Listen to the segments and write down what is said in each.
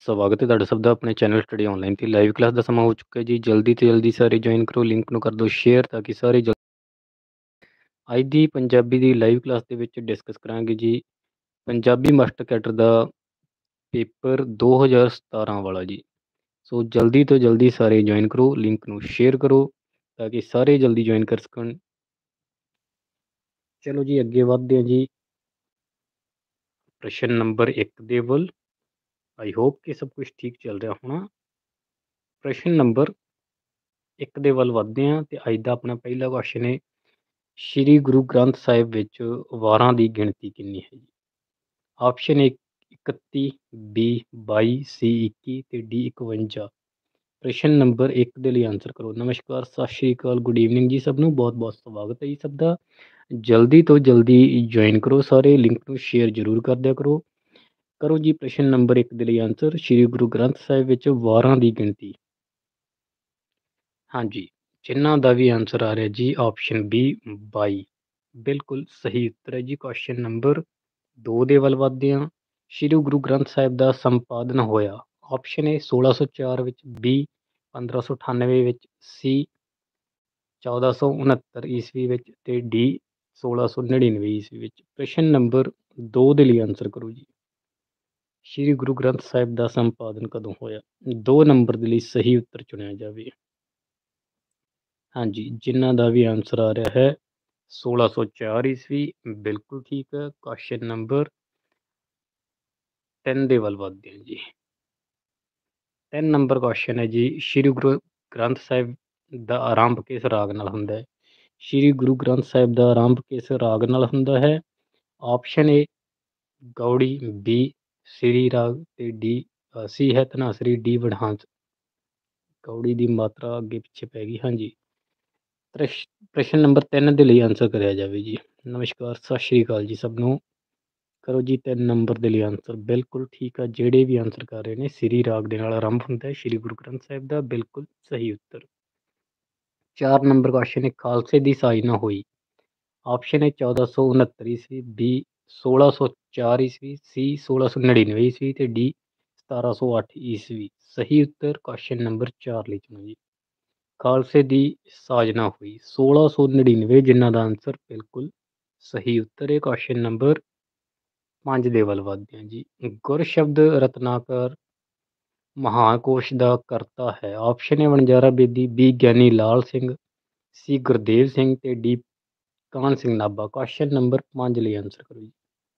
ਸਵਾਗਤ ਹੈ ਤੁਹਾਡਾ ਸਭ ਦਾ ਆਪਣੇ ਚੈਨਲ ਸਟੱਡੀ ਆਨਲਾਈਨ ਤੇ ਲਾਈਵ ਕਲਾਸ ਦਾ ਸਮਾਂ ਹੋ ਚੁੱਕਾ ਹੈ ਜੀ। ਜਲਦੀ ਤੋਂ ਜਲਦੀ ਸਾਰੇ ਜੁਆਇਨ ਕਰੋ, ਲਿੰਕ ਨੂੰ ਕਰ ਦਿਓ ਸ਼ੇਅਰ ਤਾਂ ਕਿ ਸਾਰੇ ਅੱਜ ਦੀ ਪੰਜਾਬੀ ਦੀ ਲਾਈਵ ਕਲਾਸ ਦੇ ਵਿੱਚ ਡਿਸਕਸ ਕਰਾਂਗੇ ਜੀ ਪੰਜਾਬੀ ਮਾਸਟਰ ਕੈਡਰ ਦਾ ਪੇਪਰ 2017 ਵਾਲਾ ਜੀ। ਸੋ ਜਲਦੀ ਤੋਂ ਜਲਦੀ ਸਾਰੇ ਜੁਆਇਨ ਕਰੋ, ਲਿੰਕ ਨੂੰ ਸ਼ੇਅਰ ਕਰੋ ਤਾਂ ਕਿ ਸਾਰੇ ਜਲਦੀ ਜੁਆਇਨ ਕਰ ਸਕਣ। ਚਲੋ ਜੀ ਅੱਗੇ ਵੱਧਦੇ ਹਾਂ ਜੀ ਪ੍ਰਸ਼ਨ ਨੰਬਰ 1 ਦੇ ਵੱਲ। ਆਈ ਹੋਪ ਕਿ ਸਭ ਕੁਝ ਠੀਕ ਚੱਲ ਰਿਹਾ ਹੋਣਾ। ਪ੍ਰਸ਼ਨ ਨੰਬਰ 1 ਦੇ ਵੱਲ ਵੱਧਦੇ ਹਾਂ ਤੇ ਅੱਜ ਦਾ ਆਪਣਾ ਪਹਿਲਾ ਕੁਐਸਚਨ ਹੈ, ਸ਼੍ਰੀ ਗੁਰੂ ਗ੍ਰੰਥ ਸਾਹਿਬ ਵਿੱਚ ਵਾਰਾਂ ਦੀ ਗਿਣਤੀ ਕਿੰਨੀ ਹੈ ਜੀ? ਆਪਸ਼ਨ ਏ 31, ਬੀ 22, ਸੀ 21 ਤੇ ਡੀ 51। ਪ੍ਰਸ਼ਨ ਨੰਬਰ 1 ਦੇ ਲਈ ਆਨਸਰ ਕਰੋ। ਨਮਸਕਾਰ, ਸਤਿ ਸ਼੍ਰੀ ਅਕਾਲ, ਗੁੱਡ ਈਵਨਿੰਗ ਜੀ ਸਭ ਨੂੰ, ਬਹੁਤ ਬਹੁਤ ਸਵਾਗਤ ਹੈ ਜੀ ਸਭ ਦਾ। ਜਲਦੀ ਤੋਂ ਜਲਦੀ ਜੁਆਇਨ ਕਰੋ ਸਾਰੇ, ਲਿੰਕ ਨੂੰ ਸ਼ੇਅਰ ਜ਼ਰੂਰ ਕਰ ਦਿਆ ਕਰੋ। ਕਰੋ ਜੀ ਪ੍ਰਸ਼ਨ ਨੰਬਰ 1 ਦੇ ਲਈ ਆਨਸਰ, ਸ਼੍ਰੀ ਗੁਰੂ ਗ੍ਰੰਥ ਸਾਹਿਬ ਵਿੱਚ ਵਾਰਾਂ ਦੀ ਗਿਣਤੀ। ਹਾਂਜੀ, ਜਿਨ੍ਹਾਂ ਦਾ ਵੀ ਆਨਸਰ ਆ ਰਿਹਾ ਜੀ ਆਪਸ਼ਨ ਬੀ 22 ਬਿਲਕੁਲ ਸਹੀ ਉੱਤਰ ਹੈ ਜੀ। ਕੁਐਸਚਨ ਨੰਬਰ 2 ਦੇ ਵੱਲ ਵੱਧਦੇ ਹਾਂ, ਸ਼੍ਰੀ ਗੁਰੂ ਗ੍ਰੰਥ ਸਾਹਿਬ ਦਾ ਸੰਪਾਦਨ ਹੋਇਆ। ਆਪਸ਼ਨ ਏ 1604 ਵਿੱਚ, ਬੀ 1598 ਵਿੱਚ, ਸੀ 1469 ਈਸਵੀ ਵਿੱਚ ਤੇ ਡੀ 1699 ਈਸਵੀ ਵਿੱਚ। ਪ੍ਰਸ਼ਨ ਨੰਬਰ 2 ਦੇ ਲਈ ਆਨਸਰ ਕਰੋ ਜੀ, ਸ਼੍ਰੀ ਗੁਰੂ ਗ੍ਰੰਥ ਸਾਹਿਬ ਦਾ ਸੰਪਾਦਨ ਕਦੋਂ ਹੋਇਆ? 2 ਨੰਬਰ ਦੇ ਲਈ ਸਹੀ ਉੱਤਰ ਚੁਣਿਆ ਜਾਵੇ। ਹਾਂਜੀ, ਜਿਨ੍ਹਾਂ ਦਾ ਵੀ ਆਨਸਰ ਆ ਰਿਹਾ ਹੈ 1604 ਈਸਵੀ, ਬਿਲਕੁਲ ਠੀਕ ਹੈ। ਕੁਐਸਚਨ ਨੰਬਰ 3 ਦੇ ਵੱਲ ਵੱਧਦੇ ਹਾਂ ਜੀ। 3 ਨੰਬਰ ਕੁਐਸਚਨ ਹੈ ਜੀ, ਸ਼੍ਰੀ ਗੁਰੂ ਗ੍ਰੰਥ ਸਾਹਿਬ ਦਾ ਆਰੰਭ ਕਿਸ ਰਾਗ ਨਾਲ ਹੁੰਦਾ ਹੈ? ਸ਼੍ਰੀ ਗੁਰੂ ਗ੍ਰੰਥ ਸਾਹਿਬ ਦਾ ਆਰੰਭ ਕਿਸ ਰਾਗ ਨਾਲ ਹੁੰਦਾ ਹੈ? Option A Gauri, B Sri Raag ਤੇ ਡੀ ਸੀ ਹੈ ਧਨਾਸਰੀ, ਡੀ ਵਡਹੰਸ। ਗੌੜੀ ਦੀ ਮਾਤਰਾ ਅੱਗੇ ਪਿੱਛੇ ਪੈ ਗਈ। ਹਾਂਜੀ, ਪ੍ਰਸ਼ਨ ਨੰਬਰ 3 ਦੇ ਲਈ ਆਨਸਰ ਕਰਿਆ ਜਾਵੇ ਜੀ। ਨਮਸਕਾਰ, ਸਤਿ ਸ਼੍ਰੀ ਅਕਾਲ ਜੀ ਸਭ ਨੂੰ। ਕਰੋ ਜੀ 3 ਨੰਬਰ ਦੇ ਲਈ ਆਨਸਰ, ਬਿਲਕੁਲ ਠੀਕ ਆ। ਜਿਹੜੇ ਵੀ ਆਨਸਰ ਕਰ ਰਹੇ ਨੇ, ਸ੍ਰੀ ਰਾਗ ਦੇ ਨਾਲ ਆਰੰਭ ਹੁੰਦਾ ਹੈ ਸ਼੍ਰੀ ਗੁਰੂ ਗ੍ਰੰਥ ਸਾਹਿਬ ਦਾ, ਬਿਲਕੁਲ ਸਹੀ ਉੱਤਰ। 4 ਨੰਬਰ ਕੁਐਸਚਨ ਹੈ, ਖਾਲਸੇ ਦੀ ਸਾਜਨਾ ਹੋਈ। ਆਪਸ਼ਨ ਹੈ 1469 ਈਸਵੀ, ਬੀ 1604 ਈਸਵੀ, ਸੀ 1699 ਈਸਵੀ ਤੇ ਡੀ 1708 ਈਸਵੀ। ਸਹੀ ਉੱਤਰ ਕੁਐਸਚਨ ਨੰਬਰ 4 ਲਈ ਚੁਣੋ ਜੀ। ਖਾਲਸੇ ਦੀ ਸਾਜਨਾ ਹੋਈ 1699, ਜਿਨ੍ਹਾਂ ਦਾ ਆਨਸਰ ਬਿਲਕੁਲ ਸਹੀ ਉੱਤਰ ਹੈ। ਕੁਐਸਚਨ ਨੰਬਰ 5 ਦੇ ਵੱਲ ਵੱਧਦੇ ਹਾਂ ਜੀ। ਗੁਰ ਸ਼ਬਦ ਰਤਨਾਕਰ ਮਹਾਕੋਸ਼ ਦਾ ਕਰਤਾ ਹੈ। ਆਪਸ਼ਨ ਹੈ ਵਣਜਾਰਾ ਬੇਦੀ, ਬੀ ਗਿਆਨੀ ਲਾਲ ਸਿੰਘ, ਸੀ ਗੁਰਦੇਵ ਸਿੰਘ ਤੇ D Kahn Singh Nabha. Question number 5 ਲਈ ਆਨਸਰ ਕਰੋ ਜੀ।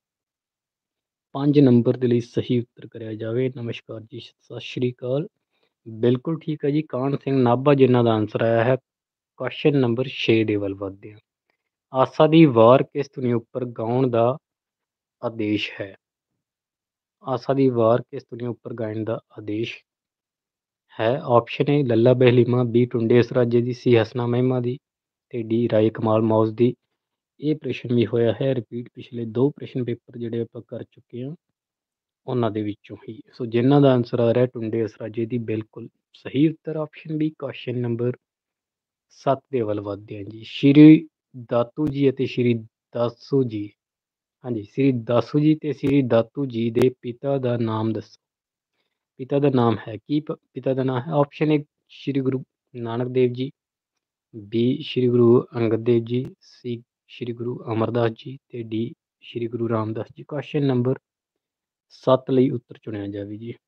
5 ਨੰਬਰ ਦੇ ਲਈ ਸਹੀ ਉੱਤਰ ਕਰਿਆ ਜਾਵੇ। ਨਮਸਕਾਰ ਜੀ, ਸਤਿ ਸ਼੍ਰੀ ਅਕਾਲ, ਬਿਲਕੁਲ ਠੀਕ ਹੈ ਜੀ, ਕਾਹਨ ਸਿੰਘ ਨਾਭਾ ਜਿਨ੍ਹਾਂ ਦਾ ਆਨਸਰ ਆਇਆ ਹੈ। ਕੁਐਸਚਨ ਨੰਬਰ 6 ਦੇ ਵੱਲ ਵੱਧਦੇ ਹਾਂ। ਆਸਾ ਦੀ ਵਾਰ ਕਿਸ ਧੁਨੀ ਉੱਪਰ ਗਾਉਣ ਦਾ ਆਦੇਸ਼ ਹੈ? ਆਸਾ ਦੀ ਵਾਰ ਕਿਸ ਧੁਨੀ ਉੱਪਰ ਗਾਇਨ ਦਾ ਆਦੇਸ਼ ਹੈ? ਆਪਸ਼ਨ ਏ ਲੱਲਾ ਬਹਿਲੀਮਾ, ਬੀ ਟੁੰਡੇ ਅਸਰਾਜੇ ਦੀ, ਸੀ ਹਸਨਾ ਮਹਿਮਾ ਦੀ ਤੇ ਡੀ ਰਾਏ ਕਮਾਲ ਮੌਜ਼ ਦੀ। ਇਹ ਪ੍ਰਸ਼ਨ ਵੀ ਹੋਇਆ ਹੈ ਰਿਪੀਟ, ਪਿਛਲੇ 2 ਪ੍ਰਸ਼ਨ ਪੇਪਰ ਜਿਹੜੇ ਆਪਾਂ ਕਰ ਚੁੱਕੇ ਹਾਂ ਉਹਨਾਂ ਦੇ ਵਿੱਚੋਂ ਹੀ। ਸੋ ਜਿਨ੍ਹਾਂ ਦਾ ਆਨਸਰ ਆ ਰਿਹਾ ਟੁੰਡੇ ਅਸਰਾਜੇ ਦੀ, ਬਿਲਕੁਲ ਸਹੀ ਉੱਤਰ ਆਪਸ਼ਨ ਬੀ। ਕੁਐਸਚਨ ਨੰਬਰ 7 ਦੇ ਵੱਲ ਵੱਧਦੇ ਹਾਂ ਜੀ। ਸ਼੍ਰੀ ਦਾਤੂ ਜੀ ਅਤੇ ਸ਼੍ਰੀ ਦਾਸੂ ਜੀ, ਹਾਂਜੀ, ਸ਼੍ਰੀ ਦਾਸੂ ਜੀ ਤੇ ਸ਼੍ਰੀ ਦਾਤੂ ਜੀ ਦੇ ਪਿਤਾ ਦਾ ਨਾਮ ਦੱਸੋ। ਪਿਤਾ ਦਾ ਨਾਮ ਹੈ ਕੀ? ਪਿਤਾ ਦਾ ਨਾਮ ਹੈ, ਆਪਸ਼ਨ ਏ ਸ਼੍ਰੀ ਗੁਰੂ ਨਾਨਕ ਦੇਵ ਜੀ, ਬੀ ਸ਼੍ਰੀ ਗੁਰੂ ਅੰਗਦ ਦੇਵ ਜੀ, ਸੀ ਸ਼੍ਰੀ ਗੁਰੂ ਅਮਰਦਾਸ ਜੀ ਤੇ D Shri Guru Ramdas ji. Question number 7 ਲਈ ਉੱਤਰ ਚੁਣਿਆ ਜਾਵੇ ਜੀ।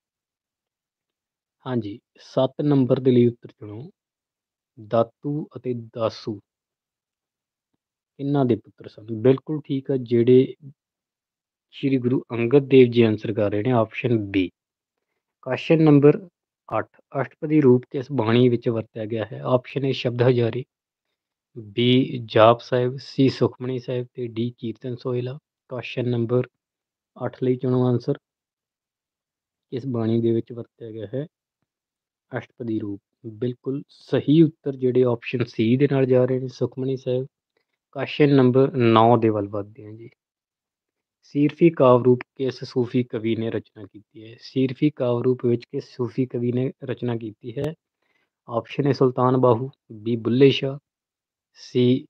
ਹਾਂਜੀ, 7 ਨੰਬਰ ਦੇ ਲਈ ਉੱਤਰ ਚੁਣੋ। ਦਾਤੂ ਅਤੇ ਦਾਸੂ ਇਹਨਾਂ ਦੇ ਪੁੱਤਰ ਸਨ, ਬਿਲਕੁਲ ਠੀਕ ਆ। ਜਿਹੜੇ ਸ਼੍ਰੀ ਗੁਰੂ ਅੰਗਦ ਦੇਵ ਜੀ ਆਨਸਰ ਕਰ ਰਹੇ ਨੇ ਆਪਸ਼ਨ ਬੀ। ਕੁਐਸਚਨ ਨੰਬਰ 8, ਅਸ਼ਟਪਦੀ ਰੂਪ ਕਿਸ ਬਾਣੀ ਵਿੱਚ ਵਰਤਿਆ ਗਿਆ ਹੈ? ਆਪਸ਼ਨ ਏ ਸ਼ਬਦ ਹਜ਼ਾਰੀ, ਬੀ ਜਾਪ ਸਾਹਿਬ, ਸੀ ਸੁਖਮਣੀ ਸਾਹਿਬ ਤੇ D Kirtan Sohila. Question number 8 ਲਈ ਚੁਣੋ ਆਨਸਰ, ਕਿਸ ਬਾਣੀ ਦੇ ਵਿੱਚ ਵਰਤਿਆ ਗਿਆ ਹੈ ਅਸ਼ਟਪਦੀ ਰੂਪ? ਬਿਲਕੁਲ ਸਹੀ ਉੱਤਰ ਜਿਹੜੇ ਆਪਸ਼ਨ ਸੀ ਦੇ ਨਾਲ ਜਾ ਰਹੇ ਨੇ, ਸੁਖਮਣੀ ਸਾਹਿਬ। ਕੁਐਸਚਨ ਨੰਬਰ 9 ਦੇ ਵੱਲ ਵੱਧਦੇ ਹਾਂ ਜੀ। ਸੀਰਫੀ ਕਾਵਿ ਰੂਪ ਕਿਸ ਸੂਫੀ ਕਵੀ ਨੇ ਰਚਨਾ ਕੀਤੀ ਹੈ? ਸੀਰਫੀ ਕਾਵਿ ਰੂਪ ਵਿੱਚ ਕਿਸ ਸੂਫੀ ਕਵੀ ਨੇ ਰਚਨਾ ਕੀਤੀ ਹੈ? ਆਪਸ਼ਨ ਹੈ ਸੁਲਤਾਨ ਬਾਹੂ, ਬੀ ਬੁੱਲੇ ਸ਼ਾਹ, ਸੀ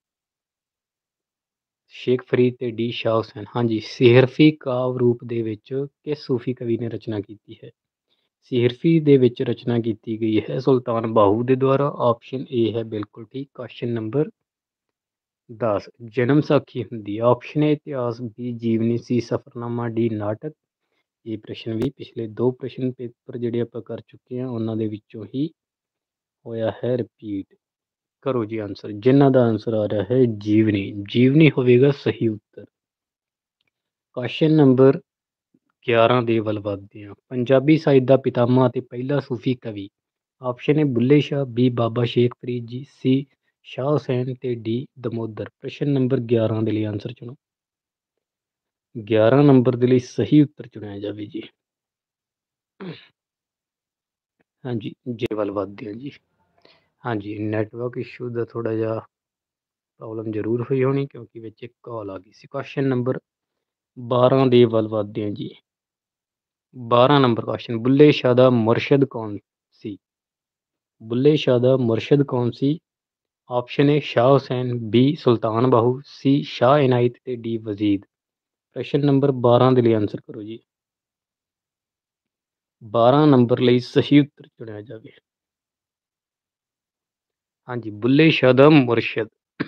ਸ਼ੇਖ ਫਰੀਦ ਤੇ ਡੀ ਸ਼ਾਹ ਹੁਸੈਨ। ਹਾਂਜੀ, ਸੀਰਫੀ ਕਾਵਿ ਰੂਪ ਦੇ ਵਿੱਚ ਕਿਸ ਸੂਫੀ ਕਵੀ ਨੇ ਰਚਨਾ ਕੀਤੀ ਹੈ? ਸਿਰਫੀ ਦੇ ਵਿੱਚ ਰਚਨਾ ਕੀਤੀ ਗਈ ਹੈ ਸੁਲਤਾਨ ਬਾਹੂ ਦੇ ਦੁਆਰਾ। ਆਪਸ਼ਨ ਏ ਹੈ ਬਿਲਕੁਲ ਠੀਕ। ਕੁਐਸਚਨ ਨੰਬਰ 10 ਜਨਮ ਸਾਖੀ ਹੁੰਦੀ ਹੈ। ਆਪਸ਼ਨ ਏ ਇਤਿਹਾਸ, ਬੀ ਜੀਵਨੀ, ਸੀ ਸਫ਼ਰਨਾਮਾ, ਡੀ ਨਾਟਕ। ਇਹ ਪ੍ਰਸ਼ਨ ਵੀ ਪਿਛਲੇ 2 ਪ੍ਰਸ਼ਨ ਪੇਪਰ ਜਿਹੜੇ ਆਪਾਂ ਕਰ ਚੁੱਕੇ ਹਾਂ ਉਹਨਾਂ ਦੇ ਵਿੱਚੋਂ ਹੀ ਹੋਇਆ ਹੈ ਰਿਪੀਟ। ਕਰੋ ਜੀ ਆਨਸਰ, ਜਿਨ੍ਹਾਂ ਦਾ ਆਨਸਰ ਆ ਰਿਹਾ ਹੈ ਜੀਵਨੀ। ਜੀਵਨੀ ਹੋਵੇਗਾ ਸਹੀ ਉੱਤਰ। ਕੁਐਸਚਨ ਨੰਬਰ 11 ਦੇ ਵੱਲ ਵਧਦੇ ਹਾਂ। ਪੰਜਾਬੀ ਸਾਹਿਤ ਦਾ ਪਿਤਾਮਾ ਅਤੇ ਪਹਿਲਾ ਸੂਫੀ ਕਵੀ। Option A Bulleh Shah, B Baba Sheikh Farid ji, C Shah Hussain ਤੇ ਡੀ ਦਮੋਦਰ। ਪ੍ਰਸ਼ਨ ਨੰਬਰ 11 ਦੇ ਲਈ ਆਨਸਰ ਚੁਣੋ। 11 ਨੰਬਰ ਦੇ ਲਈ ਸਹੀ ਉੱਤਰ ਚੁਣਿਆ ਜਾਵੇ ਜੀ। ਹਾਂਜੀ, ਜੇ ਵੱਲ ਵਧਦੇ ਹਾਂ ਜੀ। ਹਾਂਜੀ, ਨੈਟਵਰਕ ਇਸ਼ੂ ਦਾ ਥੋੜ੍ਹਾ ਜਿਹਾ ਪ੍ਰੋਬਲਮ ਜ਼ਰੂਰ ਹੋਈ ਹੋਣੀ ਕਿਉਂਕਿ ਵਿੱਚ ਇੱਕ ਕਾਲ ਆ ਗਈ ਸੀ। ਕੁਐਸਚਨ ਨੰਬਰ 12 ਦੇ ਵੱਲ ਵਧਦੇ ਹਾਂ ਜੀ। 12 ਨੰਬਰ ਕੁਐਸਚਨ, ਬੁੱਲੇ ਸ਼ਾਹ ਦਾ ਮੁਰਸ਼ਿਦ ਕੌਣ ਸੀ? ਬੁੱਲੇ ਸ਼ਾਹ ਦਾ ਮੁਰਸ਼ਿਦ ਕੌਣ ਸੀ? Option A Shah Hussain, B Sultan Bahu, C Shah Inayat ਤੇ ਡੀ ਵਜ਼ੀਦ। ਪ੍ਰਸ਼ਨ ਨੰਬਰ 12 ਦੇ ਲਈ ਆਨਸਰ ਕਰੋ ਜੀ। 12 ਨੰਬਰ ਲਈ ਸਹੀ ਉੱਤਰ ਚੁਣਿਆ ਜਾਵੇ। ਹਾਂਜੀ, ਬੁੱਲੇ ਸ਼ਾਹ ਦਾ ਮੁਰਸ਼ਿਦ,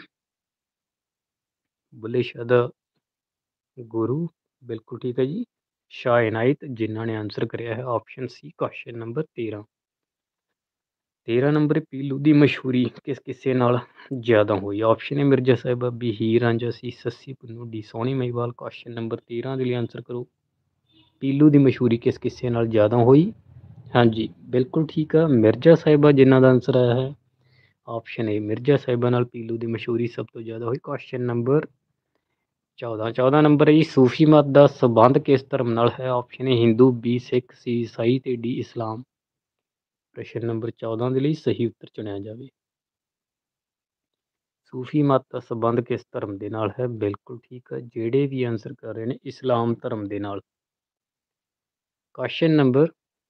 ਬੁੱਲੇ ਸ਼ਾਹ ਦਾ ਗੁਰੂ, ਬਿਲਕੁਲ ਠੀਕ ਹੈ ਜੀ। ਸ਼ਾਹ ਇਨਾਇਤ, ਜਿਨ੍ਹਾਂ ਨੇ ਆਨਸਰ ਕਰਿਆ ਹੈ option C question number 13। 13 number, Pilu ਦੀ ਮਸ਼ਹੂਰੀ ਕਿਸ ਕਿੱਸੇ ਨਾਲ ਜ਼ਿਆਦਾ ਹੋਈ? Option A Mirza Sahiba, B Heer Ranjha, C Sassi Punnu, D Sohni Mahiwal. Question number 13 ਦੇ ਲਈ ਆਨਸਰ ਕਰੋ। ਪੀਲੂ ਦੀ ਮਸ਼ਹੂਰੀ ਕਿਸ ਕਿੱਸੇ ਨਾਲ ਜ਼ਿਆਦਾ ਹੋਈ? ਹਾਂਜੀ, ਬਿਲਕੁਲ ਠੀਕ ਆ, ਮਿਰਜ਼ਾ ਸਾਹਿਬਾ, ਜਿਨ੍ਹਾਂ ਦਾ ਆਨਸਰ ਆਇਆ ਹੈ ਆਪਸ਼ਨ ਏ ਮਿਰਜ਼ਾ ਸਾਹਿਬਾ ਨਾਲ ਪੀਲੂ ਦੀ ਮਸ਼ਹੂਰੀ ਸਭ ਤੋਂ ਜ਼ਿਆਦਾ ਹੋਈ। ਕੁਐਸਚਨ ਨੰਬਰ 14 ਨੰਬਰ ਹੈ ਜੀ, ਸੂਫੀ ਮਤ ਦਾ ਸੰਬੰਧ ਕਿਸ ਧਰਮ ਨਾਲ ਹੈ? Option A Hindu, B Sikh, C ਈਸਾਈ ਤੇ ਡੀ ਇਸਲਾਮ। ਪ੍ਰਸ਼ਨ ਨੰਬਰ 14 ਦੇ ਲਈ ਸਹੀ ਉੱਤਰ ਚੁਣਿਆ ਜਾਵੇ। ਸੂਫੀ ਮਤ ਦਾ ਸੰਬੰਧ ਕਿਸ ਧਰਮ ਦੇ ਨਾਲ ਹੈ? ਬਿਲਕੁਲ ਠੀਕ ਹੈ, ਜਿਹੜੇ ਵੀ ਆਨਸਰ ਕਰ ਰਹੇ ਨੇ ਇਸਲਾਮ ਧਰਮ ਦੇ ਨਾਲ। ਕੁਐਸਚਨ ਨੰਬਰ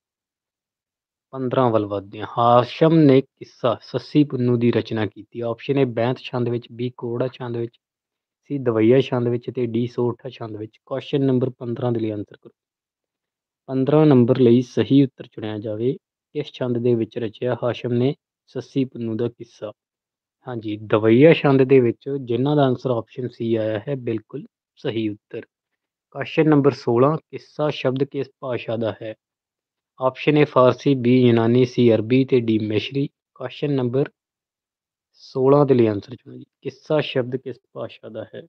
15 ਵੱਲ ਵਧਦੇ ਹਾਂ। ਹਾਸ਼ਮ ਨੇ ਕਿੱਸਾ ਸੱਸੀ ਪੁੰਨੂ ਦੀ ਰਚਨਾ ਕੀਤੀ? ਆਪਸ਼ਨ ਏ ਬੈਂਤ ਛੰਦ ਵਿੱਚ, ਬੀ ਕਰੋੜਾ ਛੰਦ ਵਿੱਚ, ਸੀ ਦਵਈਆ ਛੰਦ ਵਿੱਚ ਤੇ ਡੀ ਸੋਠਾ ਛੰਦ ਵਿੱਚ। ਕੁਐਸਚਨ ਨੰਬਰ 15 ਦੇ ਲਈ ਆਨਸਰ ਕਰੋ। 15 ਨੰਬਰ ਲਈ ਸਹੀ ਉੱਤਰ ਚੁਣਿਆ ਜਾਵੇ। ਕਿਸ ਛੰਦ ਦੇ ਵਿੱਚ ਰਚਿਆ ਹਾਸ਼ਮ ਨੇ ਸੱਸੀ ਪੁੰਨੂ ਦਾ ਕਿੱਸਾ? ਹਾਂਜੀ, ਦਵਈਆ ਛੰਦ ਦੇ ਵਿੱਚ, ਜਿਨ੍ਹਾਂ ਦਾ ਆਨਸਰ ਆਪਸ਼ਨ ਸੀ ਆਇਆ ਹੈ ਬਿਲਕੁਲ ਸਹੀ ਉੱਤਰ। ਕੁਐਸਚਨ ਨੰਬਰ 16, ਕਿੱਸਾ ਸ਼ਬਦ ਕਿਸ ਭਾਸ਼ਾ ਦਾ ਹੈ? ਆਪਸ਼ਨ ਏ ਫਾਰਸੀ, ਬੀ ਯੂਨਾਨੀ, ਸੀ ਅਰਬੀ ਤੇ ਡੀ ਮਿਸਰੀ। ਕੁਐਸਚਨ ਨੰਬਰ 16 ਦੇ ਲਈ ਆਨਸਰ ਚੁਣੋ ਜੀ। ਕਿੱਸਾ ਸ਼ਬਦ ਕਿਸ ਭਾਸ਼ਾ ਦਾ ਹੈ?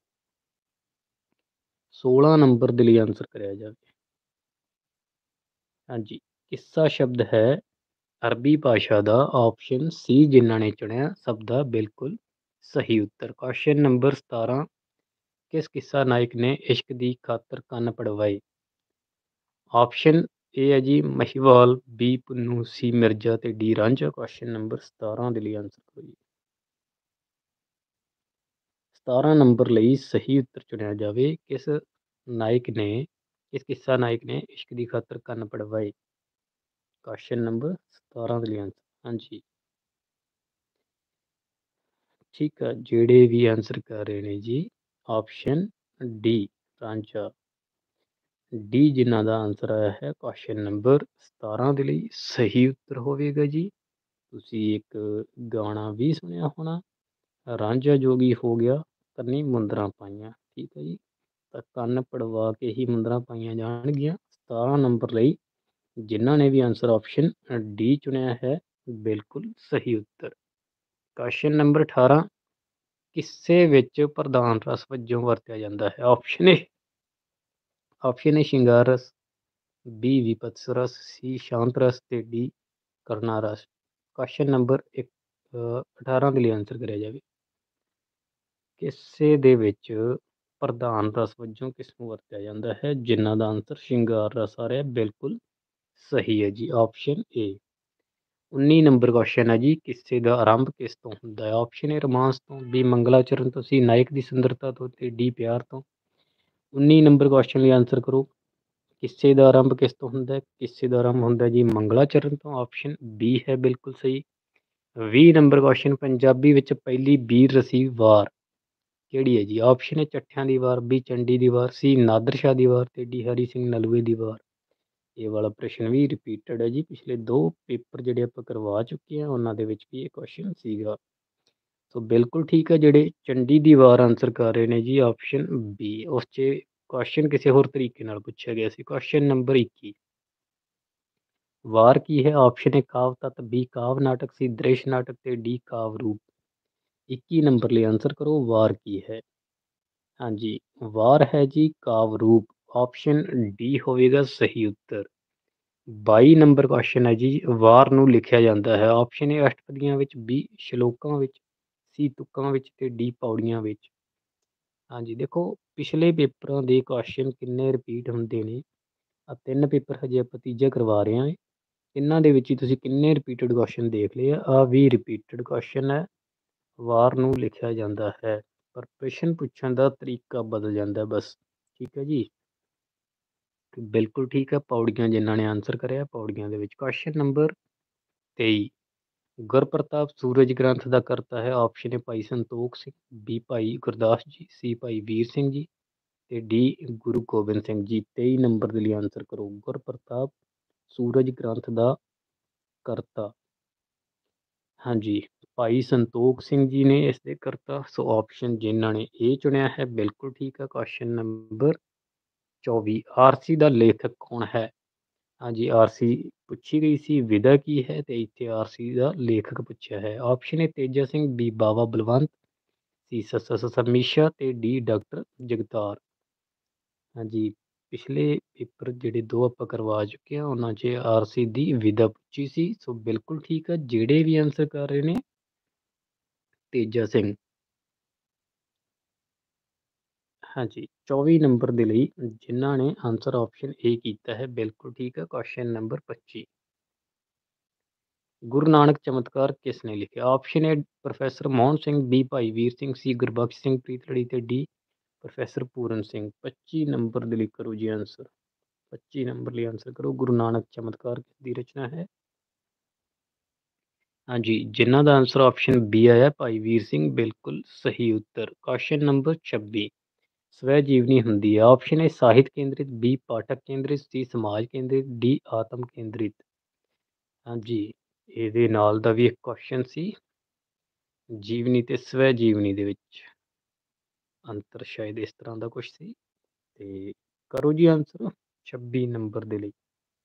16 ਨੰਬਰ ਦੇ ਲਈ ਆਨਸਰ ਕਰਿਆ ਜਾਵੇ। ਹਾਂਜੀ, ਕਿੱਸਾ ਸ਼ਬਦ ਹੈ ਅਰਬੀ ਭਾਸ਼ਾ ਦਾ। ਆਪਸ਼ਨ ਸੀ ਜਿਨ੍ਹਾਂ ਨੇ ਚੁਣਿਆ ਸਭ ਦਾ ਬਿਲਕੁਲ ਸਹੀ ਉੱਤਰ। ਕੁਐਸਚਨ ਨੰਬਰ 17, ਕਿਸ ਕਿੱਸਾ ਨਾਇਕ ਨੇ ਇਸ਼ਕ ਦੀ ਖਾਤਰ ਕੰਨ ਪੜਵਾਏ? ਆਪਸ਼ਨ ਏ ਹੈ ਜੀ ਮਹੀਵਾਲ, ਬੀ ਪੁੰਨੂ, ਸੀ ਮਿਰਜ਼ਾ ਤੇ ਡੀ ਰਾਂਝਾ। ਕੁਐਸਚਨ ਨੰਬਰ 17 ਦੇ ਲਈ ਆਨਸਰ ਕਰੋ ਜੀ। 17 ਨੰਬਰ ਲਈ ਸਹੀ ਉੱਤਰ ਚੁਣਿਆ ਜਾਵੇ। ਕਿਸ ਕਿੱਸਾ ਨਾਇਕ ਨੇ ਇਸ਼ਕ ਦੀ ਖਾਤਰ ਕੰਨ ਪੜਵਾਏ? ਕੁਐਸਚਨ ਨੰਬਰ 17 ਦੇ ਲਈ ਆਨਸਰ। ਹਾਂਜੀ, ਠੀਕ ਆ, ਜਿਹੜੇ ਵੀ ਆਨਸਰ ਕਰ ਰਹੇ ਨੇ ਜੀ ਆਪਸ਼ਨ ਡੀ ਰਾਂਝਾ, ਡੀ ਜਿਨ੍ਹਾਂ ਦਾ ਆਨਸਰ ਆਇਆ ਹੈ ਕੁਐਸਚਨ ਨੰਬਰ 17 ਦੇ ਲਈ ਸਹੀ ਉੱਤਰ ਹੋਵੇਗਾ ਜੀ। ਤੁਸੀਂ ਇੱਕ ਗਾਣਾ ਵੀ ਸੁਣਿਆ ਹੋਣਾ, ਰਾਂਝਾ ਜੋਗੀ ਹੋ ਗਿਆ ਕੰਨੀ ਮੁੰਦਰਾਂ ਪਾਈਆਂ। ਠੀਕ ਹੈ ਜੀ, ਤਾਂ ਕੰਨ ਪੜਵਾ ਕੇ ਹੀ ਮੁੰਦਰਾਂ ਪਾਈਆਂ ਜਾਣਗੀਆਂ। 17 ਨੰਬਰ ਲਈ ਜਿਨ੍ਹਾਂ ਨੇ ਵੀ ਆਨਸਰ ਆਪਸ਼ਨ ਡੀ ਚੁਣਿਆ ਹੈ ਬਿਲਕੁਲ ਸਹੀ ਉੱਤਰ। ਕੁਐਸਚਨ ਨੰਬਰ 18, ਕਿੱਸੇ ਵਿੱਚ ਪ੍ਰਧਾਨ ਰਸ ਵਜੋਂ ਵਰਤਿਆ ਜਾਂਦਾ ਹੈ? ਆਪਸ਼ਨ ਏ ਸ਼ਿੰਗਾਰ ਰਸ, ਬੀ ਵਿਪਤਸ ਰਸ, ਸੀ ਸ਼ਾਂਤ ਰਸ ਤੇ ਡੀ ਕਰੁਣਾ ਰਸ। ਕੁਐਸਚਨ ਨੰਬਰ 18 ਦੇ ਲਈ ਆਨਸਰ ਕਰਿਆ ਜਾਵੇ। ਕਿੱਸੇ ਦੇ ਵਿੱਚ ਪ੍ਰਧਾਨ ਰਸ ਵਜੋਂ ਕਿਸ ਨੂੰ ਵਰਤਿਆ ਜਾਂਦਾ ਹੈ? ਜਿਨ੍ਹਾਂ ਦਾ ਆਨਸਰ ਸ਼ਿੰਗਾਰ ਰਸ ਆ ਰਿਹਾ ਬਿਲਕੁਲ ਸਹੀ ਹੈ ਜੀ, ਆਪਸ਼ਨ ਏ। 19 ਨੰਬਰ ਕੁਐਸਚਨ ਹੈ ਜੀ, ਕਿੱਸੇ ਦਾ ਆਰੰਭ ਕਿਸ ਤੋਂ ਹੁੰਦਾ ਹੈ? ਆਪਸ਼ਨ ਏ ਰੋਮਾਂਸ ਤੋਂ, ਬੀ ਮੰਗਲਾਚਰਨ ਤੋਂ, ਸੀ ਨਾਇਕ ਦੀ ਸੁੰਦਰਤਾ ਤੋਂ ਤੇ ਡੀ ਪਿਆਰ ਤੋਂ। 19 ਨੰਬਰ ਕੁਐਸਚਨ ਲਈ ਆਨਸਰ ਕਰੋ। ਕਿੱਸੇ ਦਾ ਆਰੰਭ ਕਿਸ ਤੋਂ ਹੁੰਦਾ ਹੈ? ਕਿੱਸੇ ਦਾ ਆਰੰਭ ਹੁੰਦਾ ਜੀ ਮੰਗਲਾਚਰਨ ਤੋਂ। ਆਪਸ਼ਨ ਬੀ ਹੈ ਬਿਲਕੁਲ ਸਹੀ। 20 ਨੰਬਰ ਕੁਐਸਚਨ, ਪੰਜਾਬੀ ਵਿੱਚ ਪਹਿਲੀ ਬੀਰ ਰਸੀ ਵਾਰ ਕਿਹੜੀ ਹੈ ਜੀ? ਆਪਸ਼ਨ ਏ ਚੱਠਿਆਂ ਦੀ ਵਾਰ, ਬੀ ਚੰਡੀ ਦੀ ਵਾਰ, ਸੀ ਨਾਦਰ ਸ਼ਾਹ ਦੀ ਵਾਰ ਤੇ ਡੀ ਹਰੀ ਸਿੰਘ ਨਲੂਏ ਦੀ ਵਾਰ। ਇਹ ਵਾਲਾ ਪ੍ਰਸ਼ਨ ਵੀ ਰਿਪੀਟਡ ਹੈ ਜੀ, ਪਿਛਲੇ 2 ਪੇਪਰ ਜਿਹੜੇ ਆਪਾਂ ਕਰਵਾ ਚੁੱਕੇ ਹਾਂ ਉਹਨਾਂ ਦੇ ਵਿੱਚ ਵੀ ਇਹ ਕੁਐਸਚਨ ਸੀਗਾ। ਸੋ ਬਿਲਕੁਲ ਠੀਕ ਹੈ, ਜਿਹੜੇ ਚੰਡੀ ਦੀ ਵਾਰ ਆਂਸਰ ਕਰ ਰਹੇ ਨੇ ਜੀ ਆਪਸ਼ਨ ਬੀ। ਉਸ 'ਚ ਕੁਐਸਚਨ ਕਿਸੇ ਹੋਰ ਤਰੀਕੇ ਨਾਲ ਪੁੱਛਿਆ ਗਿਆ ਸੀ। ਕੁਐਸਚਨ ਨੰਬਰ 21 ਵਾਰ ਕੀ ਹੈ? ਆਪਸ਼ਨ ਏ ਕਾਵ ਤੱਤ, ਬੀ ਕਾਵ ਨਾਟਕ, ਸੀ ਦ੍ਰਿਸ਼ ਨਾਟਕ ਤੇ ਡੀ ਕਾਵ ਰੂਪ। 21 ਨੰਬਰ ਲਈ ਆਂਸਰ ਕਰੋ, ਵਾਰ ਕੀ ਹੈ? ਹਾਂਜੀ, ਵਾਰ ਹੈ ਜੀ ਕਾਵ ਰੂਪ। ਆਪਸ਼ਨ ਡੀ ਹੋਵੇਗਾ ਸਹੀ ਉੱਤਰ। 22 ਨੰਬਰ ਕੁਐਸਚਨ ਹੈ ਜੀ, ਵਾਰ ਨੂੰ ਲਿਖਿਆ ਜਾਂਦਾ ਹੈ। ਆਪਸ਼ਨ ਏ ਅਸ਼ਟਪਦੀਆਂ ਵਿੱਚ, ਬੀ ਸ਼ਲੋਕਾਂ ਵਿੱਚ, ਸੀ ਤੁਕਾਂ ਵਿੱਚ ਤੇ ਡੀ ਪੌੜੀਆਂ ਵਿੱਚ। ਹਾਂਜੀ, ਦੇਖੋ ਪਿਛਲੇ ਪੇਪਰਾਂ ਦੇ ਕੁਐਸਚਨ ਕਿੰਨੇ ਰਿਪੀਟ ਹੁੰਦੇ ਨੇ। 3 ਪੇਪਰ ਹਜੇ ਆਪਾਂ ਤੀਜਾ ਕਰਵਾ ਰਹੇ ਹਾਂ। ਇਹਨਾਂ ਦੇ ਵਿੱਚ ਹੀ ਤੁਸੀਂ ਕਿੰਨੇ ਰਿਪੀਟਡ ਕੁਐਸਚਨ ਦੇਖ ਲਏ ਆ। ਵੀ ਰਿਪੀਟਡ ਕੁਐਸਚਨ ਹੈ। ਵਾਰ ਨੂੰ ਲਿਖਿਆ ਜਾਂਦਾ ਹੈ, ਪਰ ਪ੍ਰਸ਼ਨ ਪੁੱਛਣ ਦਾ ਤਰੀਕਾ ਬਦਲ ਜਾਂਦਾ ਬਸ। ਠੀਕ ਹੈ ਜੀ, ਬਿਲਕੁਲ ਠੀਕ ਹੈ। ਪੌੜੀਆਂ ਜਿਨ੍ਹਾਂ ਨੇ ਆਂਸਰ ਕਰਿਆ, ਪੌੜੀਆਂ ਦੇ ਵਿੱਚ। ਕੁਐਸਚਨ ਨੰਬਰ 23 ਗੁਰਪ੍ਰਤਾਪ ਸੂਰਜ ਗ੍ਰੰਥ ਦਾ ਕਰਤਾ ਹੈ। ਆਪਸ਼ਨ ਏ ਭਾਈ ਸੰਤੋਖ ਸਿੰਘ, ਬੀ ਭਾਈ ਗੁਰਦਾਸ ਜੀ, ਸੀ ਭਾਈ ਵੀਰ ਸਿੰਘ ਜੀ ਤੇ ਡੀ ਗੁਰੂ ਗੋਬਿੰਦ ਸਿੰਘ ਜੀ। 23 ਨੰਬਰ ਦੇ ਲਈ ਆਂਸਰ ਕਰੋ, ਗੁਰਪ੍ਰਤਾਪ ਸੂਰਜ ਗ੍ਰੰਥ ਦਾ ਕਰਤਾ। ਹਾਂਜੀ, ਭਾਈ ਸੰਤੋਖ ਸਿੰਘ ਜੀ ਨੇ ਇਸ ਦੇ ਕਰਤਾ। ਸੋ ਆਪਸ਼ਨ ਜਿਨ੍ਹਾਂ ਨੇ ਇਹ ਚੁਣਿਆ ਹੈ ਬਿਲਕੁਲ ਠੀਕ ਹੈ। ਕੁਐਸਚਨ ਨੰਬਰ 24 ਆਰਸੀ ਦਾ ਲੇਖਕ ਕੌਣ ਹੈ? ਹਾਂਜੀ, ਆਰਸੀ ਪੁੱਛੀ ਗਈ ਸੀ, ਵਿਧਾ ਕੀ ਹੈ, ਤੇ ਇੱਥੇ ਆਰਸੀ ਦਾ ਲੇਖਕ ਪੁੱਛਿਆ ਹੈ। Option A Teja Singh, B Bawa Balwant, C ਸਮੀਸ਼ਾ ਤੇ ਡੀ ਡਾਕਟਰ ਜਗਤਾਰ। ਹਾਂਜੀ, ਪਿਛਲੇ ਪੇਪਰ ਜਿਹੜੇ 2 ਆਪਾਂ ਕਰਵਾ ਚੁੱਕੇ ਹਾਂ ਉਹਨਾਂ 'ਚ ਆਰਸੀ ਦੀ ਵਿਧਾ ਪੁੱਛੀ ਸੀ। ਸੋ ਬਿਲਕੁਲ ਠੀਕ ਹੈ, ਜਿਹੜੇ ਵੀ ਆਂਸਰ ਕਰ ਰਹੇ ਨੇ ਤੇਜਾ ਸਿੰਘ। ਹਾਂਜੀ, 24 ਨੰਬਰ ਦੇ ਲਈ ਜਿਨ੍ਹਾਂ ਨੇ ਆਂਸਰ ਆਪਸ਼ਨ ਏ ਕੀਤਾ ਹੈ ਬਿਲਕੁਲ ਠੀਕ ਹੈ। ਕੁਐਸਚਨ ਨੰਬਰ 25 ਗੁਰੂ ਨਾਨਕ ਚਮਤਕਾਰ ਕਿਸ ਨੇ ਲਿਖਿਆ? Option A professor Mohan Singh, B Bhai Vir Singh, C Gurbaksh Singh Preetlari ਤੇ D professor Puran Singh. 25 number ਦੇ ਲਈ ਕਰੋ ਜੀ ਆਂਸਰ। 25 ਨੰਬਰ ਲਈ ਆਂਸਰ ਕਰੋ, ਗੁਰੂ ਨਾਨਕ ਚਮਤਕਾਰ ਕਿਸ ਦੀ ਰਚਨਾ ਹੈ? ਹਾਂਜੀ, ਜਿਨ੍ਹਾਂ ਦਾ ਆਂਸਰ ਆਪਸ਼ਨ ਬੀ ਆਇਆ ਭਾਈ ਵੀਰ ਸਿੰਘ, ਬਿਲਕੁਲ ਸਹੀ ਉੱਤਰ। ਕੁਐਸਚਨ ਨੰਬਰ 26 ਸਵੈ ਜੀਵਨੀ ਹੁੰਦੀ ਹੈ। ਆਪਸ਼ਨ ਏ ਸਾਹਿਤ ਕੇਂਦਰਿਤ, ਬੀ ਪਾਠਕ ਕੇਂਦਰਿਤ, ਸੀ ਸਮਾਜ ਕੇਂਦਰਿਤ, ਡੀ ਆਤਮ ਕੇਂਦਰਿਤ। ਹਾਂਜੀ, ਇਹਦੇ ਨਾਲ ਦਾ ਵੀ ਇੱਕ ਕੁਐਸਚਨ ਸੀ, ਜੀਵਨੀ ਤੇ ਸਵੈ ਜੀਵਨੀ ਦੇ ਵਿੱਚ ਅੰਤਰ ਸ਼ਾਇਦ ਇਸ ਤਰ੍ਹਾਂ ਦਾ ਕੁਛ ਸੀ। ਤੇ ਕਰੋ ਜੀ ਆਂਸਰ 26 ਨੰਬਰ ਦੇ ਲਈ।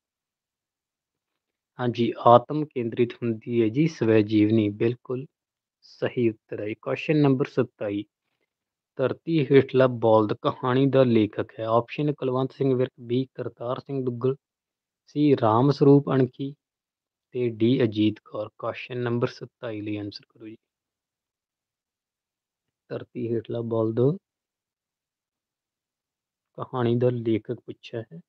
ਹਾਂਜੀ, ਆਤਮ ਕੇਂਦਰਿਤ ਹੁੰਦੀ ਹੈ ਜੀ ਸਵੈ ਜੀਵਨੀ, ਬਿਲਕੁਲ ਸਹੀ ਉੱਤਰ ਹੈ। ਕੁਐਸਚਨ ਨੰਬਰ 27 ਧਰਤੀ ਹੇਠਲਾ ਬਲਦ ਕਹਾਣੀ ਦਾ ਲੇਖਕ ਹੈ। Option A Kulwant Singh Virk, B Kartar Singh Duggal, C Ram Saroop Ankhi ਤੇ D Ajit Kaur. Question number 27 ਲਈ ਆਂਸਰ ਕਰੋ ਜੀ। ਧਰਤੀ ਹੇਠਲਾ ਬਲਦ ਕਹਾਣੀ ਦਾ ਲੇਖਕ ਪੁੱਛਿਆ ਹੈ।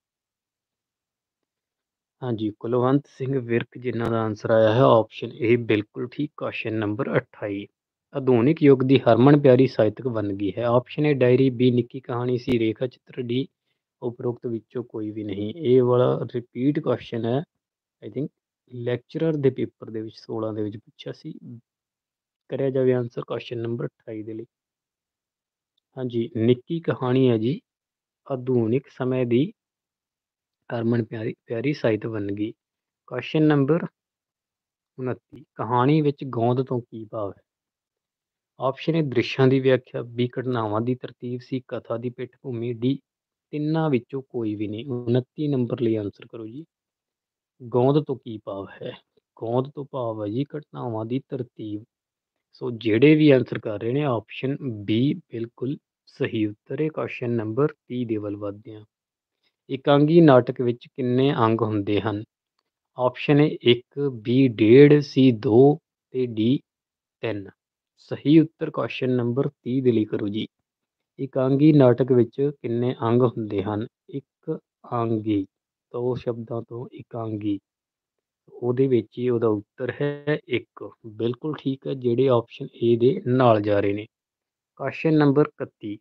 ਹਾਂਜੀ, ਕੁਲਵੰਤ ਸਿੰਘ ਵਿਰਕ ਜਿਨ੍ਹਾਂ ਦਾ ਆਂਸਰ ਆਇਆ ਹੈ ਆਪਸ਼ਨ ਏ ਬਿਲਕੁਲ ਠੀਕ। ਕੁਐਸਚਨ ਨੰਬਰ 28 ਆਧੁਨਿਕ ਯੁੱਗ ਦੀ ਹਰਮਨ ਪਿਆਰੀ ਸਾਹਿਤਕ ਵੰਨਗੀ ਹੈ। ਆਪਸ਼ਨ ਏ ਡਾਇਰੀ, ਬੀ ਨਿੱਕੀ ਕਹਾਣੀ, ਸੀ ਰੇਖਾ ਚਿੱਤਰ, ਡੀ ਉਪਰੋਕਤ ਵਿੱਚੋਂ ਕੋਈ ਵੀ ਨਹੀਂ। ਇਹ ਵਾਲਾ ਰਿਪੀਟ ਕੁਐਸਚਨ ਹੈ, ਆਈ ਥਿੰਕ ਲੈਕਚਰਰ ਦੇ ਪੇਪਰ ਦੇ ਵਿੱਚ 16 ਦੇ ਵਿੱਚ ਪੁੱਛਿਆ ਸੀ। ਕਰਿਆ ਜਾਵੇ ਆਂਸਰ ਕੁਐਸਚਨ ਨੰਬਰ 28 ਦੇ ਲਈ। ਹਾਂਜੀ, ਨਿੱਕੀ ਕਹਾਣੀ ਹੈ ਜੀ ਆਧੁਨਿਕ ਸਮੇਂ ਦੀ ਹਰਮਨ ਪਿਆਰੀ ਸਾਹਿਤ ਵੰਨਗੀ। ਕੁਐਸਚਨ ਨੰਬਰ 29 ਕਹਾਣੀ ਵਿੱਚ ਗੋਂਦ ਤੋਂ ਕੀ ਭਾਵ ਹੈ? ਆਪਸ਼ਨ ਏ ਦ੍ਰਿਸ਼ਾਂ ਦੀ ਵਿਆਖਿਆ, ਬੀ ਘਟਨਾਵਾਂ ਦੀ ਤਰਤੀਬ, ਸੀ ਕਥਾ ਦੀ ਪਿੱਠ ਭੂਮੀ, ਡੀ ਤਿੰਨਾਂ ਵਿੱਚੋਂ ਕੋਈ ਵੀ ਨਹੀਂ। 29 ਨੰਬਰ ਲਈ ਆਂਸਰ ਕਰੋ ਜੀ। ਗੋਂਦ ਤੋਂ ਕੀ ਭਾਵ ਹੈ? ਗੋਂਦ ਤੋਂ ਭਾਵ ਹੈ ਜੀ ਘਟਨਾਵਾਂ ਦੀ ਤਰਤੀਬ। ਸੋ ਜਿਹੜੇ ਵੀ ਆਂਸਰ ਕਰ ਰਹੇ ਨੇ ਆਪਸ਼ਨ ਬੀ ਬਿਲਕੁਲ ਸਹੀ ਉੱਤਰ ਹੈ। ਕੁਐਸਚਨ ਨੰਬਰ 30 ਦੇ ਵੱਲ ਵੱਧਦੇ ਹਾਂ। ਇਕਾਂਗੀ ਨਾਟਕ ਵਿੱਚ ਕਿੰਨੇ ਅੰਗ ਹੁੰਦੇ ਹਨ? ਆਪਸ਼ਨ ਏ 1, ਬੀ 1.5, ਸੀ 2 ਤੇ ਡੀ 3। ਸਹੀ ਉੱਤਰ ਕੁਐਸਚਨ ਨੰਬਰ 30 ਦੇ ਲਈ ਕਰੋ ਜੀ। ਇਕਾਂਗੀ ਨਾਟਕ ਵਿੱਚ ਕਿੰਨੇ ਅੰਗ ਹੁੰਦੇ ਹਨ? ਇੱਕ ਆਂਗੀ, 2 ਸ਼ਬਦਾਂ ਤੋਂ ਇਕਾਂਗੀ, ਉਹਦੇ ਵਿੱਚ ਹੀ ਉਹਦਾ ਉੱਤਰ ਹੈ 1। ਬਿਲਕੁਲ ਠੀਕ ਹੈ, ਜਿਹੜੇ ਆਪਸ਼ਨ ਏ ਦੇ ਨਾਲ ਜਾ ਰਹੇ ਨੇ। ਕੁਐਸਚਨ ਨੰਬਰ 31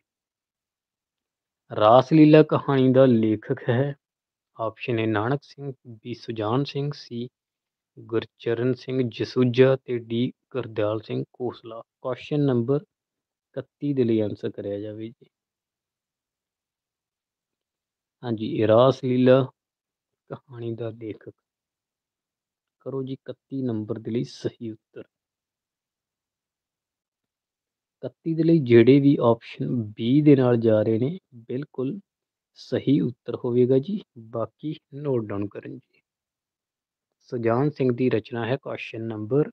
ਰਾਸ ਲੀਲਾ ਕਹਾਣੀ ਦਾ ਲੇਖਕ ਹੈ। Option A Nanak Singh, B Sujan Singh, C Gurcharan Singh Jasuja ਤੇ D Gurdial Singh Khosla. Question number 31 ਦੇ ਲਈ ਆਂਸਰ ਕਰਿਆ ਜਾਵੇ ਜੀ। ਹਾਂਜੀ, ਰਾਸ ਲੀਲਾ ਕਹਾਣੀ ਦਾ ਲੇਖਕ। ਕਰੋ ਜੀ 31 ਨੰਬਰ ਦੇ ਲਈ ਸਹੀ ਉੱਤਰ। 31 ਦੇ ਲਈ ਜਿਹੜੇ ਵੀ ਆਪਸ਼ਨ ਬੀ ਦੇ ਨਾਲ ਜਾ ਰਹੇ ਨੇ ਬਿਲਕੁਲ ਸਹੀ ਉੱਤਰ ਹੋਵੇਗਾ ਜੀ। ਬਾਕੀ ਨੋਟ ਡਾਊਨ ਕਰਨ ਜੀ। ਸੁਜਾਨ ਸਿੰਘ ਦੀ ਰਚਨਾ ਹੈ ਕੁਐਸਚਨ ਨੰਬਰ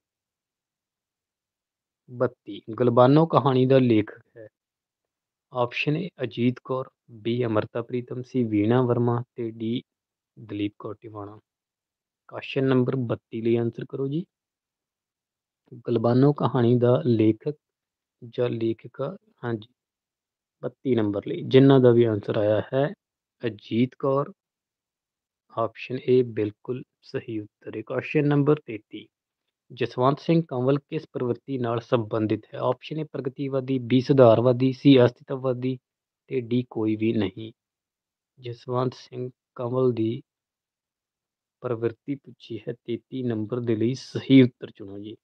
32। ਗੁਲਬਾਨੋ ਕਹਾਣੀ ਦਾ ਲੇਖਕ ਹੈ। Option A Ajit Kaur, B Amrita Pritam, C Veena Verma ਤੇ D Dalip Kaur Tiwana. Question number 32 ਲਈ ਆਂਸਰ ਕਰੋ ਜੀ। ਗੁਲਬਾਨੋ ਕਹਾਣੀ ਦਾ ਲੇਖਕ ਜਾਂ ਲੇਖਿਕਾ, ਹਾਂਜੀ 32 ਨੰਬਰ ਲਈ ਜਿਨ੍ਹਾਂ ਦਾ ਵੀ ਆਂਸਰ ਆਇਆ ਹੈ ਅਜੀਤ ਕੌਰ। ਆਪਸ਼ਨ ਏ ਬਿਲਕੁਲ ਸਹੀ ਉੱਤਰ ਹੈ। Question number 33। ਜਸਵੰਤ ਸਿੰਘ ਕੰਵਲ ਕਿਸ ਪ੍ਰਵਿਰਤੀ ਨਾਲ ਸੰਬੰਧਿਤ ਹੈ। ਆਪਸ਼ਨ ਏ ਪ੍ਰਗਤੀਵਾਦੀ, ਬੀ ਸੁਧਾਰਵਾਦੀ, ਸੀ ਅਸਤਿਤਵਵਾਦੀ ਤੇ ਡੀ ਕੋਈ ਵੀ ਨਹੀਂ। ਜਸਵੰਤ ਸਿੰਘ ਕੰਵਲ ਦੀ ਪ੍ਰਵਿਰਤੀ ਪੁੱਛੀ ਹੈ 33 ਨੰਬਰ ਦੇ ਲਈ ਸਹੀ ਉੱਤਰ ਚੁਣੋ ਜੀ।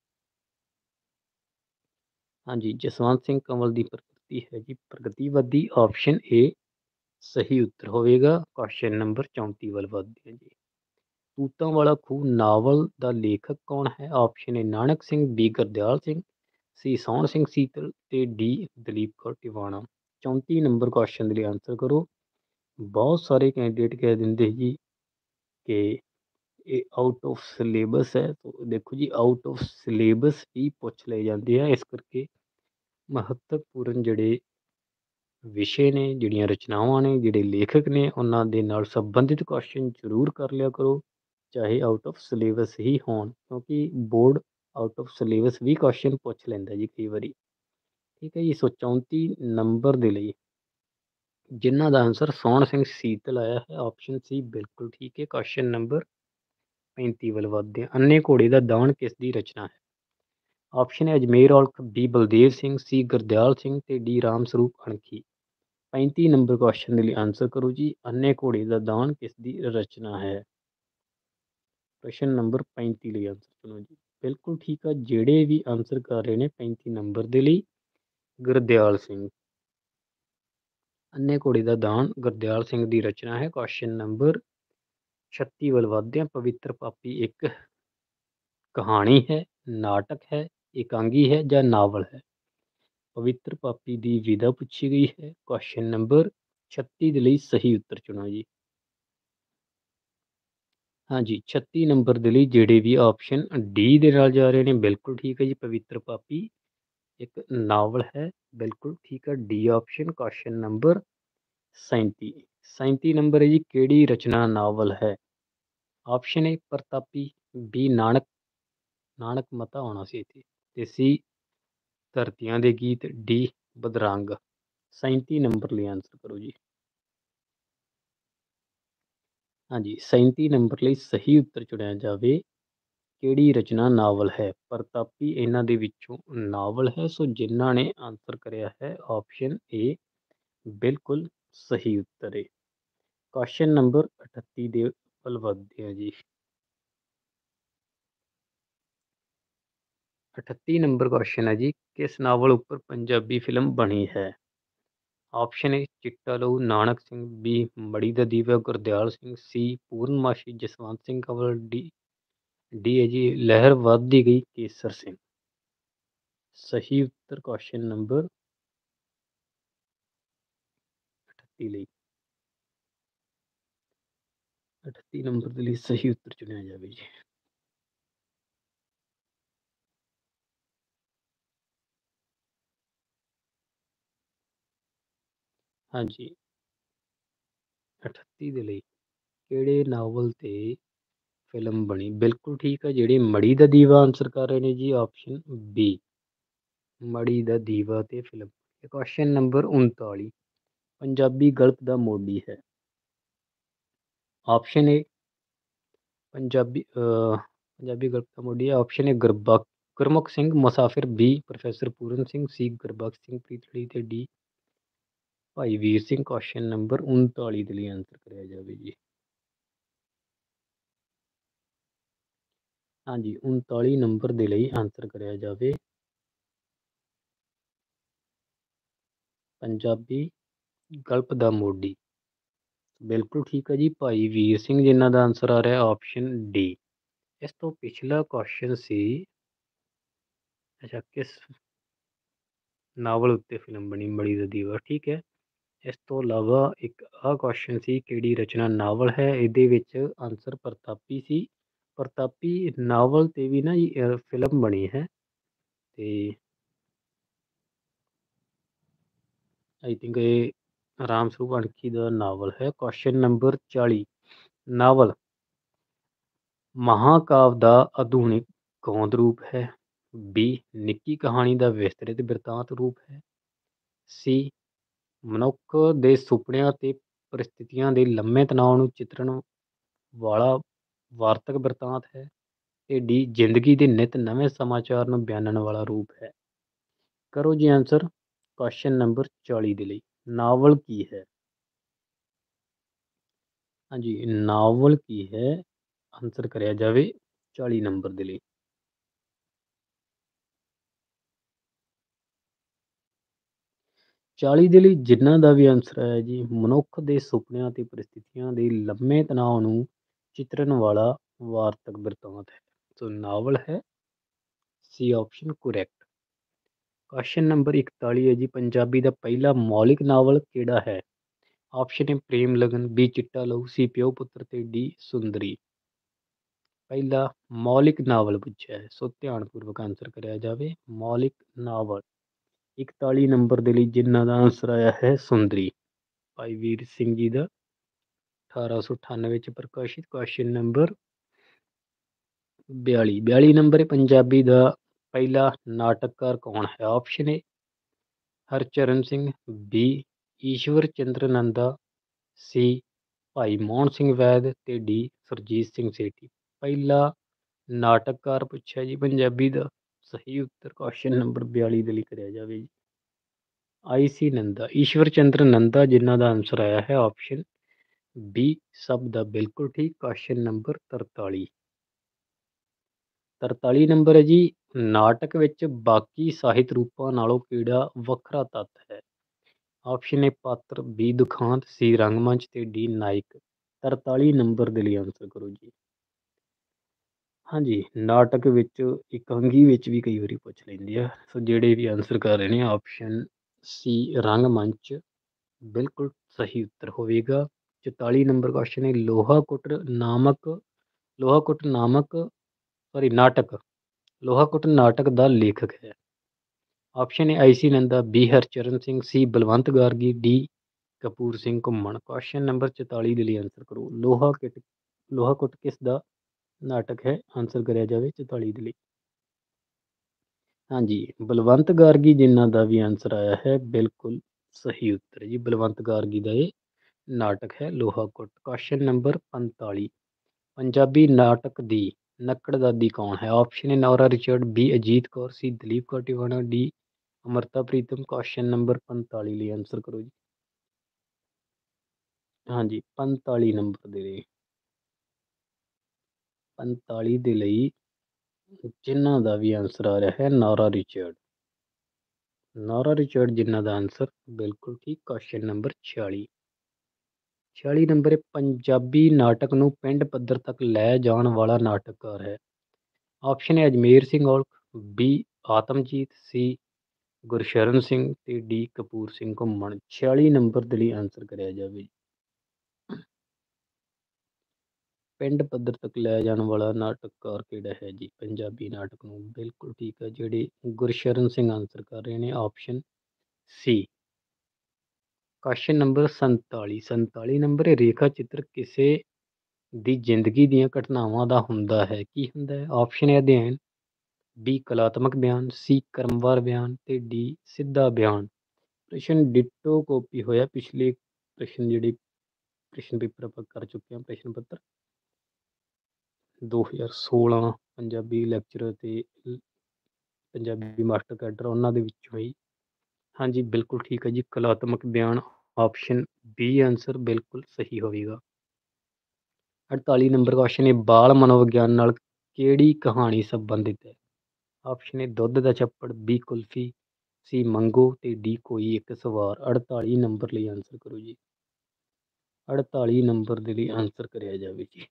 ਹਾਂਜੀ ਜਸਵੰਤ ਸਿੰਘ ਕੰਵਲ ਦੀ ਪ੍ਰਵਿਰਤੀ ਹੈ ਜੀ ਪ੍ਰਗਤੀਵਾਦੀ। ਆਪਸ਼ਨ ਏ ਸਹੀ ਉੱਤਰ ਹੋਵੇਗਾ। ਕੁਐਸਚਨ ਨੰਬਰ 34 ਵੱਲ ਵਧਦੇ ਹਾਂ ਜੀ। ਤੂਤਾਂ ਵਾਲਾ ਖੂਹ ਨਾਵਲ ਦਾ ਲੇਖਕ ਕੌਣ ਹੈ। Option A Nanak Singh, B Gurdial Singh, C Sohan Singh Seetal ਤੇ D Dalip Kaur Tiwana. 34 number question ਦੇ ਲਈ ਆਂਸਰ ਕਰੋ। ਬਹੁਤ ਸਾਰੇ ਕੈਂਡੀਡੇਟ ਕਹਿ ਦਿੰਦੇ ਜੀ ਕਿ ਇਹ ਆਊਟ ਆਫ ਸਿਲੇਬਸ ਹੈ। ਦੇਖੋ ਜੀ ਆਊਟ ਆਫ ਸਿਲੇਬਸ ਹੀ ਪੁੱਛ ਲਏ ਜਾਂਦੇ ਆ, ਇਸ ਕਰਕੇ ਮਹੱਤਵਪੂਰਨ ਜਿਹੜੇ ਵਿਸ਼ੇ ਨੇ, ਜਿਹੜੀਆਂ ਰਚਨਾਵਾਂ ਨੇ, ਜਿਹੜੇ ਲੇਖਕ ਨੇ ਉਹਨਾਂ ਦੇ ਨਾਲ ਸੰਬੰਧਿਤ ਕੁਐਸਚਨ ਜ਼ਰੂਰ ਕਰ ਲਿਆ ਕਰੋ, ਚਾਹੇ ਆਊਟ ਆਫ ਸਿਲੇਬਸ ਹੀ ਹੋਣ, ਕਿਉਂਕਿ ਬੋਰਡ ਆਊਟ ਆਫ ਸਿਲੇਬਸ ਵੀ ਕੁਐਸਚਨ ਪੁੱਛ ਲੈਂਦਾ ਜੀ ਕਈ ਵਾਰੀ। ਠੀਕ ਹੈ ਜੀ। ਸੋ 34 ਨੰਬਰ ਦੇ ਲਈ ਜਿਨ੍ਹਾਂ ਦਾ ਆਂਸਰ ਸੋਹਣ ਸਿੰਘ ਸੀਤਲ ਆਇਆ ਹੈ ਆਪਸ਼ਨ ਸੀ ਬਿਲਕੁਲ ਠੀਕ ਹੈ। ਕੁਐਸਚਨ ਨੰਬਰ 35 ਵੱਲ ਵਧਦੇ ਹਾਂ। ਅੰਨੇ ਘੋੜੇ ਦਾ ਦਾਨ ਕਿਸ ਦੀ ਰਚਨਾ ਹੈ। ਆਪਸ਼ਨ ਹੈ ਅਜਮੇਰ ਔਲਖ, ਬੀ ਬਲਦੇਵ ਸਿੰਘ, ਸੀ ਗੁਰਦਿਆਲ ਸਿੰਘ ਤੇ ਡੀ ਰਾਮ ਸਰੂਪ ਅਣਖੀ। 35 ਨੰਬਰ ਕੁਐਸਚਨ ਦੇ ਲਈ ਆਂਸਰ ਕਰੋ ਜੀ। ਅੰਨੇ ਘੋੜੇ ਦਾ ਦਾਨ ਕਿਸ ਦੀ ਰਚਨਾ ਹੈ। ਪ੍ਰਸ਼ਨ ਨੰਬਰ 35 ਲਈ ਆਂਸਰ ਚੁਣੋ ਜੀ। ਬਿਲਕੁਲ ਠੀਕ ਆ। ਜਿਹੜੇ ਵੀ ਆਂਸਰ ਕਰ ਰਹੇ ਨੇ 35 ਨੰਬਰ ਦੇ ਲਈ ਗੁਰਦਿਆਲ ਸਿੰਘ। ਅੰਨੇ ਘੋੜੇ ਦਾ ਦਾਨ ਗੁਰਦਿਆਲ ਸਿੰਘ ਦੀ ਰਚਨਾ ਹੈ। ਕੁਐਸਚਨ ਨੰਬਰ 36 ਵੱਲ ਵਧਦੇ ਹਾਂ। ਪਵਿੱਤਰ ਪਾਪੀ ਇੱਕ ਕਹਾਣੀ ਹੈ, ਨਾਟਕ ਹੈ, ਇਕਾਂਗੀ ਹੈ ਜਾਂ ਨਾਵਲ ਹੈ। ਪਵਿੱਤਰ ਪਾਪੀ ਦੀ ਵਿਧਾ ਪੁੱਛੀ ਗਈ ਹੈ। ਕੁਐਸਚਨ ਨੰਬਰ 36 ਦੇ ਲਈ ਸਹੀ ਉੱਤਰ ਚੁਣੋ ਜੀ। ਹਾਂਜੀ 36 ਨੰਬਰ ਦੇ ਲਈ ਜਿਹੜੇ ਵੀ ਆਪਸ਼ਨ ਡੀ ਦੇ ਨਾਲ ਜਾ ਰਹੇ ਨੇ ਬਿਲਕੁਲ ਠੀਕ ਹੈ ਜੀ। ਪਵਿੱਤਰ ਪਾਪੀ ਇੱਕ ਨਾਵਲ ਹੈ, ਬਿਲਕੁਲ ਠੀਕ ਹੈ D option. Question number 37 number ਹੈ ਜੀ ਕਿਹੜੀ ਰਚਨਾ ਨਾਵਲ ਹੈ। Option A Pratapi, B Nanak Mata ਹੋਣਾ ਸੀ ਇੱਥੇ, ਤੇ ਸੀ ਧਰਤੀਆਂ ਦੇ ਗੀਤ, ਡੀ ਬਦਰੰਗ। 37 ਨੰਬਰ ਲਈ ਆਂਸਰ ਕਰੋ ਜੀ। ਹਾਂਜੀ 37 ਨੰਬਰ ਲਈ ਸਹੀ ਉੱਤਰ ਚੁਣਿਆ ਜਾਵੇ। ਕਿਹੜੀ ਰਚਨਾ ਨਾਵਲ ਹੈ। ਪ੍ਰਤਾਪੀ ਇਹਨਾਂ ਦੇ ਵਿੱਚੋਂ ਨਾਵਲ ਹੈ। ਸੋ ਜਿਨ੍ਹਾਂ ਨੇ ਆਂਸਰ ਕਰਿਆ ਹੈ ਆਪਸ਼ਨ ਏ ਬਿਲਕੁਲ ਸਹੀ ਉੱਤਰ ਹੈ। ਕੁਐਸਚਨ ਨੰਬਰ 38 ਦੇ ਵੱਲ ਵਧਦੇ ਹਾਂ ਜੀ। 38 ਨੰਬਰ ਕੁਐਸਚਨ ਹੈ ਜੀ ਕਿਸ ਨਾਵਲ ਉੱਪਰ ਪੰਜਾਬੀ ਫਿਲਮ ਬਣੀ ਹੈ। ਆਪਸ਼ਨ ਏ ਚਿੱਟਾ ਲਹੂ ਨਾਨਕ ਸਿੰਘ, ਬੀ ਮੜੀ ਦਾ ਦੀਵਾ ਗੁਰਦਿਆਲ ਸਿੰਘ, ਸੀ ਪੂਰਨਮਾਸ਼ੀ ਜਸਵੰਤ ਸਿੰਘ ਕੰਵਲ, ਡੀ ਹੈ ਜੀ ਲਹਿਰ ਵੱਧਦੀ ਗਈ ਕੇਸਰ ਸਿੰਘ। ਸਹੀ ਉੱਤਰ ਕੁਐਸਚਨ ਨੰਬਰ 38 ਲਈ 38 ਨੰਬਰ ਦੇ ਲਈ ਸਹੀ ਉੱਤਰ ਚੁਣਿਆ ਜਾਵੇ ਜੀ। ਹਾਂਜੀ 38 ਦੇ ਲਈ ਕਿਹੜੇ ਨਾਵਲ ਤੇ ਫਿਲਮ ਬਣੀ। ਬਿਲਕੁਲ ਠੀਕ ਹੈ। ਜਿਹੜੇ ਮੜੀ ਦਾ ਦੀਵਾ ਆਂਸਰ ਕਰ ਰਹੇ ਨੇ ਜੀ ਆਪਸ਼ਨ ਬੀ ਮੜੀ ਦਾ ਦੀਵਾ ਤੇ ਫਿਲਮ। ਕੁਐਸਚਨ ਨੰਬਰ 39 ਪੰਜਾਬੀ ਗਲਪ ਦਾ ਮੋਢੀ ਹੈ। ਆਪਸ਼ਨ ਏ ਪੰਜਾਬੀ ਗਲਪ ਦਾ ਮੋਢੀ ਹੈ। Option A Gurmukh Singh Musafir, B professor Puran Singh, C Gurbaksh Singh Preetlari ਤੇ ਡੀ ਭਾਈ ਵੀਰ ਸਿੰਘ। ਕੁਐਸਚਨ ਨੰਬਰ 39 ਦੇ ਲਈ ਆਂਸਰ ਕਰਿਆ ਜਾਵੇ ਜੀ। ਹਾਂਜੀ 39 ਨੰਬਰ ਦੇ ਲਈ ਆਂਸਰ ਕਰਿਆ ਜਾਵੇ। ਪੰਜਾਬੀ ਗਲਪ ਦਾ ਮੋਢੀ ਬਿਲਕੁਲ ਠੀਕ ਹੈ ਜੀ, ਭਾਈ ਵੀਰ ਸਿੰਘ ਜਿਨ੍ਹਾਂ ਦਾ ਆਂਸਰ ਆ ਰਿਹਾ ਆਪਸ਼ਨ ਡੀ। ਇਸ ਤੋਂ ਪਿਛਲਾ ਕੁਐਸਚਨ ਸੀ, ਅੱਛਾ, ਕਿਸ ਨਾਵਲ ਉੱਤੇ ਫਿਲਮ ਬਣੀ ਮੜੀ ਦਾ ਦੀਵਾ, ਠੀਕ ਹੈ। ਇਸ ਤੋਂ ਇਲਾਵਾ ਇੱਕ ਆਹ ਕੁਐਸਚਨ ਸੀ, ਕਿਹੜੀ ਰਚਨਾ ਨਾਵਲ ਹੈ? ਇਹਦੇ ਵਿੱਚ ਆਂਸਰ ਪ੍ਰਤਾਪੀ ਸੀ। ਪ੍ਰਤਾਪੀ ਨਾਵਲ ਤੇ ਵੀ ਨਾ ਜੀ ਫਿਲਮ ਬਣੀ ਹੈ, ਤੇ ਆਈ ਥਿੰਕ ਇਹ ਰਾਮ ਸਰੂਪ ਅਣਖੀ ਦਾ ਨਾਵਲ ਹੈ। ਕੁਐਸਚਨ ਨੰਬਰ 40, ਨਾਵਲ ਮਹਾਂਕਾਵ ਦਾ ਆਧੁਨਿਕ ਗੌਂਦ ਰੂਪ ਹੈ। ਬੀ ਨਿੱਕੀ ਕਹਾਣੀ ਦਾ ਵਿਸਤ੍ਰਿਤ ਬਿਰਤਾਂਤ ਰੂਪ ਹੈ। ਸੀ ਮਨੁੱਖ ਦੇ ਸੁਪਨਿਆਂ ਤੇ ਪਰਿਸਥਿਤੀਆਂ ਦੇ ਲੰਮੇ ਤਣਾਅ ਨੂੰ ਚਿਤਰਨ ਵਾਲਾ ਵਾਰਤਕ ਬਿਰਤਾਂਤ ਹੈ। ਤੇ ਡੀ ਜ਼ਿੰਦਗੀ ਦੇ ਨਿਤ ਨਵੇਂ ਸਮਾਚਾਰ ਨੂੰ ਬਿਆਨਣ ਵਾਲਾ ਰੂਪ ਹੈ। ਕਰੋ ਜੀ ਆਂਸਰ ਕੁਐਸਚਨ ਨੰਬਰ 40 ਦੇ ਲਈ, ਨਾਵਲ ਕੀ ਹੈ? ਹਾਂਜੀ, ਨਾਵਲ ਕੀ ਹੈ? ਆਂਸਰ ਕਰਿਆ ਜਾਵੇ 40 ਨੰਬਰ ਦੇ ਲਈ। 40 ਦੇ ਲਈ ਜਿਨ੍ਹਾਂ ਦਾ ਵੀ ਆਂਸਰ ਆਇਆ ਜੀ, ਮਨੁੱਖ ਦੇ ਸੁਪਨਿਆਂ ਤੇ ਪਰਿਸਥਿਤੀਆਂ ਦੇ ਲੰਮੇ ਤਣਾਅ ਨੂੰ ਚਿਤਰਨ ਵਾਲਾ ਵਾਰਤਕ ਬਿਰਤਾਂਤ ਹੈ। ਸੋ ਨਾਵਲ ਹੈ C option correct. Question number 41 ਹੈ ਜੀ, ਪੰਜਾਬੀ ਦਾ ਪਹਿਲਾ ਮੌਲਿਕ ਨਾਵਲ ਕਿਹੜਾ ਹੈ? ਆਪਸ਼ਨ ਏ ਪ੍ਰੇਮ ਲਗਨ, ਬੀ ਚਿੱਟਾ ਲਹੂ, ਸੀ ਪਿਓ ਪੁੱਤਰ ਤੇ ਡੀ ਸੁੰਦਰੀ। ਪਹਿਲਾ ਮੌਲਿਕ ਨਾਵਲ ਪੁੱਛਿਆ ਹੈ, ਸੋ ਧਿਆਨਪੂਰਵਕ ਆਂਸਰ ਕਰਿਆ ਜਾਵੇ। ਮੌਲਿਕ ਨਾਵਲ 41 ਨੰਬਰ ਦੇ ਲਈ ਜਿਨ੍ਹਾਂ ਦਾ ਆਂਸਰ ਆਇਆ ਹੈ ਸੁੰਦਰੀ, ਭਾਈ ਵੀਰ ਸਿੰਘ ਜੀ ਦਾ 1898 ਵਿੱਚ ਪ੍ਰਕਾਸ਼ਿਤ। ਕੁਐਸਚਨ ਨੰਬਰ 42 ਨੰਬਰ ਹੈ, ਪੰਜਾਬੀ ਦਾ ਪਹਿਲਾ ਨਾਟਕਕਾਰ ਕੌਣ ਹੈ? Option A Harcharan Singh, B Ishwar Chander Nanda, C Bhai Mohan Singh ਵੈਦ ਤੇ ਡੀ ਸੁਰਜੀਤ ਸਿੰਘ ਸੇਠੀ। ਪਹਿਲਾ ਨਾਟਕਕਾਰ ਪੁੱਛਿਆ ਜੀ ਪੰਜਾਬੀ ਦਾ, ਸਹੀ ਉੱਤਰ ਕੁਐਸਚਨ ਨੰਬਰ 42 ਦੇ ਲਈ ਕਰਿਆ ਜਾਵੇ ਜੀ ਆਈ ਸੀ ਨੰਦਾ, ਈਸ਼ਵਰ ਚੰਦਰ ਨੰਦਾ ਜਿਨ੍ਹਾਂ ਦਾ ਆਂਸਰ ਆਇਆ ਹੈ ਆਪਸ਼ਨ ਬੀ ਸਭ ਦਾ ਬਿਲਕੁਲ ਠੀਕ। ਕੁਐਸਚਨ ਨੰਬਰ 43, 43 ਨੰਬਰ ਹੈ ਜੀ, ਨਾਟਕ ਵਿੱਚ ਬਾਕੀ ਸਾਹਿਤ ਰੂਪਾਂ ਨਾਲੋਂ ਕਿਹੜਾ ਵੱਖਰਾ ਤੱਤ ਹੈ? ਆਪਸ਼ਨ ਏ ਪਾਤਰ, ਬੀ ਦੁਖਾਂਤ, ਸੀ ਰੰਗਮੰਚ ਤੇ ਡੀ ਨਾਇਕ। 43 ਨੰਬਰ ਦੇ ਲਈ ਆਂਸਰ ਕਰੋ ਜੀ। ਹਾਂਜੀ, ਨਾਟਕ ਵਿੱਚ ਇਕਾਂਗੀ ਵਿੱਚ ਵੀ ਕਈ ਵਾਰੀ ਪੁੱਛ ਲੈਂਦੇ ਆ। ਸੋ ਜਿਹੜੇ ਵੀ ਆਂਸਰ ਕਰ ਰਹੇ ਨੇ ਆਪਸ਼ਨ ਸੀ ਰੰਗਮੰਚ ਬਿਲਕੁਲ ਸਹੀ ਉੱਤਰ ਹੋਵੇਗਾ। 44 ਨੰਬਰ ਕੁਐਸਚਨ ਹੈ, ਲੋਹਾਕੁੱਟ ਨਾਟਕ ਦਾ ਲੇਖਕ ਹੈ। Option A I C Nanda, B Harcharan Singh, C Balwant Gargi, D Kapoor Singh Ghuman. Question number 44 ਦੇ ਲਈ ਆਂਸਰ ਕਰੋ। ਲੋਹਾਕੁੱਟ ਕਿਸ ਦਾ ਨਾਟਕ ਹੈ? ਆਂਸਰ ਕਰਿਆ ਜਾਵੇ 44 ਦੇ ਲਈ। ਹਾਂਜੀ, ਬਲਵੰਤ ਗਾਰਗੀ ਜਿਨ੍ਹਾਂ ਦਾ ਵੀ ਆਂਸਰ ਆਇਆ ਹੈ ਬਿਲਕੁਲ ਸਹੀ ਉੱਤਰ ਜੀ, ਬਲਵੰਤ ਗਾਰਗੀ ਦਾ ਇਹ ਨਾਟਕ ਹੈ ਲੋਹਾਕੁੱਟ। ਕੁਐਸਚਨ ਨੰਬਰ 45, ਪੰਜਾਬੀ ਨਾਟਕ ਦੀ ਨੱਕੜ ਦਾਦੀ ਕੌਣ ਹੈ? Option A Norah Richard, B Ajit Kaur, C Dalip Kaur Tiwana, D Amrita Pritam. Question number 45 ਲਈ ਆਂਸਰ ਕਰੋ ਜੀ। ਹਾਂਜੀ, 45 ਨੰਬਰ ਦੇ ਲਈ, 45 ਦੇ ਲਈ ਜਿਨ੍ਹਾਂ ਦਾ ਵੀ ਆਂਸਰ ਆ ਰਿਹਾ ਹੈ ਨੌਰਾ ਰਿਚਰਡ, ਨੌਰਾ ਰਿਚਰਡ ਜਿਨ੍ਹਾਂ ਦਾ ਆਂਸਰ ਬਿਲਕੁਲ ਠੀਕ। ਕੁਐਸਚਨ ਨੰਬਰ 46, 46 ਨੰਬਰ ਪੰਜਾਬੀ ਨਾਟਕ ਨੂੰ ਪਿੰਡ ਪੱਧਰ ਤੱਕ ਲੈ ਜਾਣ ਵਾਲਾ ਨਾਟਕਕਾਰ ਹੈ। ਆਪਸ਼ਨ ਹੈ ਅਜਮੇਰ ਸਿੰਘ ਔਲਖ, ਬੀ ਆਤਮਜੀਤ, ਸੀ ਗੁਰਸ਼ਰਨ ਸਿੰਘ ਤੇ ਡੀ ਕਪੂਰ ਸਿੰਘ ਘੁੰਮਣ। 46 ਨੰਬਰ ਦੇ ਲਈ ਆਂਸਰ ਕਰਿਆ ਜਾਵੇ। ਪਿੰਡ ਪੱਧਰ ਤੱਕ ਲੈ ਜਾਣ ਵਾਲਾ ਨਾਟਕਕਾਰ ਕਿਹੜਾ ਹੈ ਜੀ ਪੰਜਾਬੀ ਨਾਟਕ ਨੂੰ? ਬਿਲਕੁਲ ਠੀਕ ਹੈ, ਜਿਹੜੇ ਗੁਰਸ਼ਰਨ ਸਿੰਘ ਆਂਸਰ ਕਰ ਰਹੇ ਨੇ option C. Question number 47, 47 number ਹੈ, ਰੇਖਾ ਚਿੱਤਰ ਕਿਸੇ ਦੀ ਜ਼ਿੰਦਗੀ ਦੀਆਂ ਘਟਨਾਵਾਂ ਦਾ ਹੁੰਦਾ ਹੈ, ਕੀ ਹੁੰਦਾ ਹੈ? ਆਪਸ਼ਨ ਹੈ ਅਧਿਐਨ, ਬੀ ਕਲਾਤਮਕ ਬਿਆਨ, ਸੀ ਕ੍ਰਮਵਾਰ ਬਿਆਨ ਤੇ ਡੀ ਸਿੱਧਾ ਬਿਆਨ। ਪ੍ਰਸ਼ਨ ਡਿਟੋ ਕਾਪੀ ਹੋਇਆ ਪਿਛਲੇ ਪ੍ਰਸ਼ਨ ਜਿਹੜੇ ਪ੍ਰਸ਼ਨ ਪੇਪਰ ਆਪਾਂ ਕਰ ਚੁੱਕੇ ਹਾਂ, ਪ੍ਰਸ਼ਨ ਪੱਤਰ 2016 ਪੰਜਾਬੀ ਲੈਕਚਰ ਅਤੇ ਪੰਜਾਬੀ ਮਾਸਟਰ ਕੈਡਰ ਉਹਨਾਂ ਦੇ ਵਿੱਚੋਂ ਹੀ। ਹਾਂਜੀ, ਬਿਲਕੁਲ ਠੀਕ ਹੈ ਜੀ, ਕਲਾਤਮਕ ਬਿਆਨ ਆਪਸ਼ਨ ਬੀ ਆਂਸਰ ਬਿਲਕੁਲ ਸਹੀ ਹੋਵੇਗਾ। 48 ਨੰਬਰ ਕੁਐਸਚਨ ਹੈ, ਬਾਲ ਮਨੋਵਿਗਿਆਨ ਨਾਲ ਕਿਹੜੀ ਕਹਾਣੀ ਸੰਬੰਧਿਤ ਹੈ? ਆਪਸ਼ਨ ਏ ਦੁੱਧ ਦਾ ਛੱਪੜ, ਬੀ ਕੁਲਫੀ, ਸੀ ਮੰਗੋ ਤੇ ਡੀ ਕੋਈ ਇੱਕ ਸਵਾਰ। 48 ਨੰਬਰ ਲਈ ਆਂਸਰ ਕਰੋ ਜੀ। 48 ਨੰਬਰ ਦੇ ਲਈ ਆਂਸਰ ਕਰਿਆ ਜਾਵੇ ਜੀ।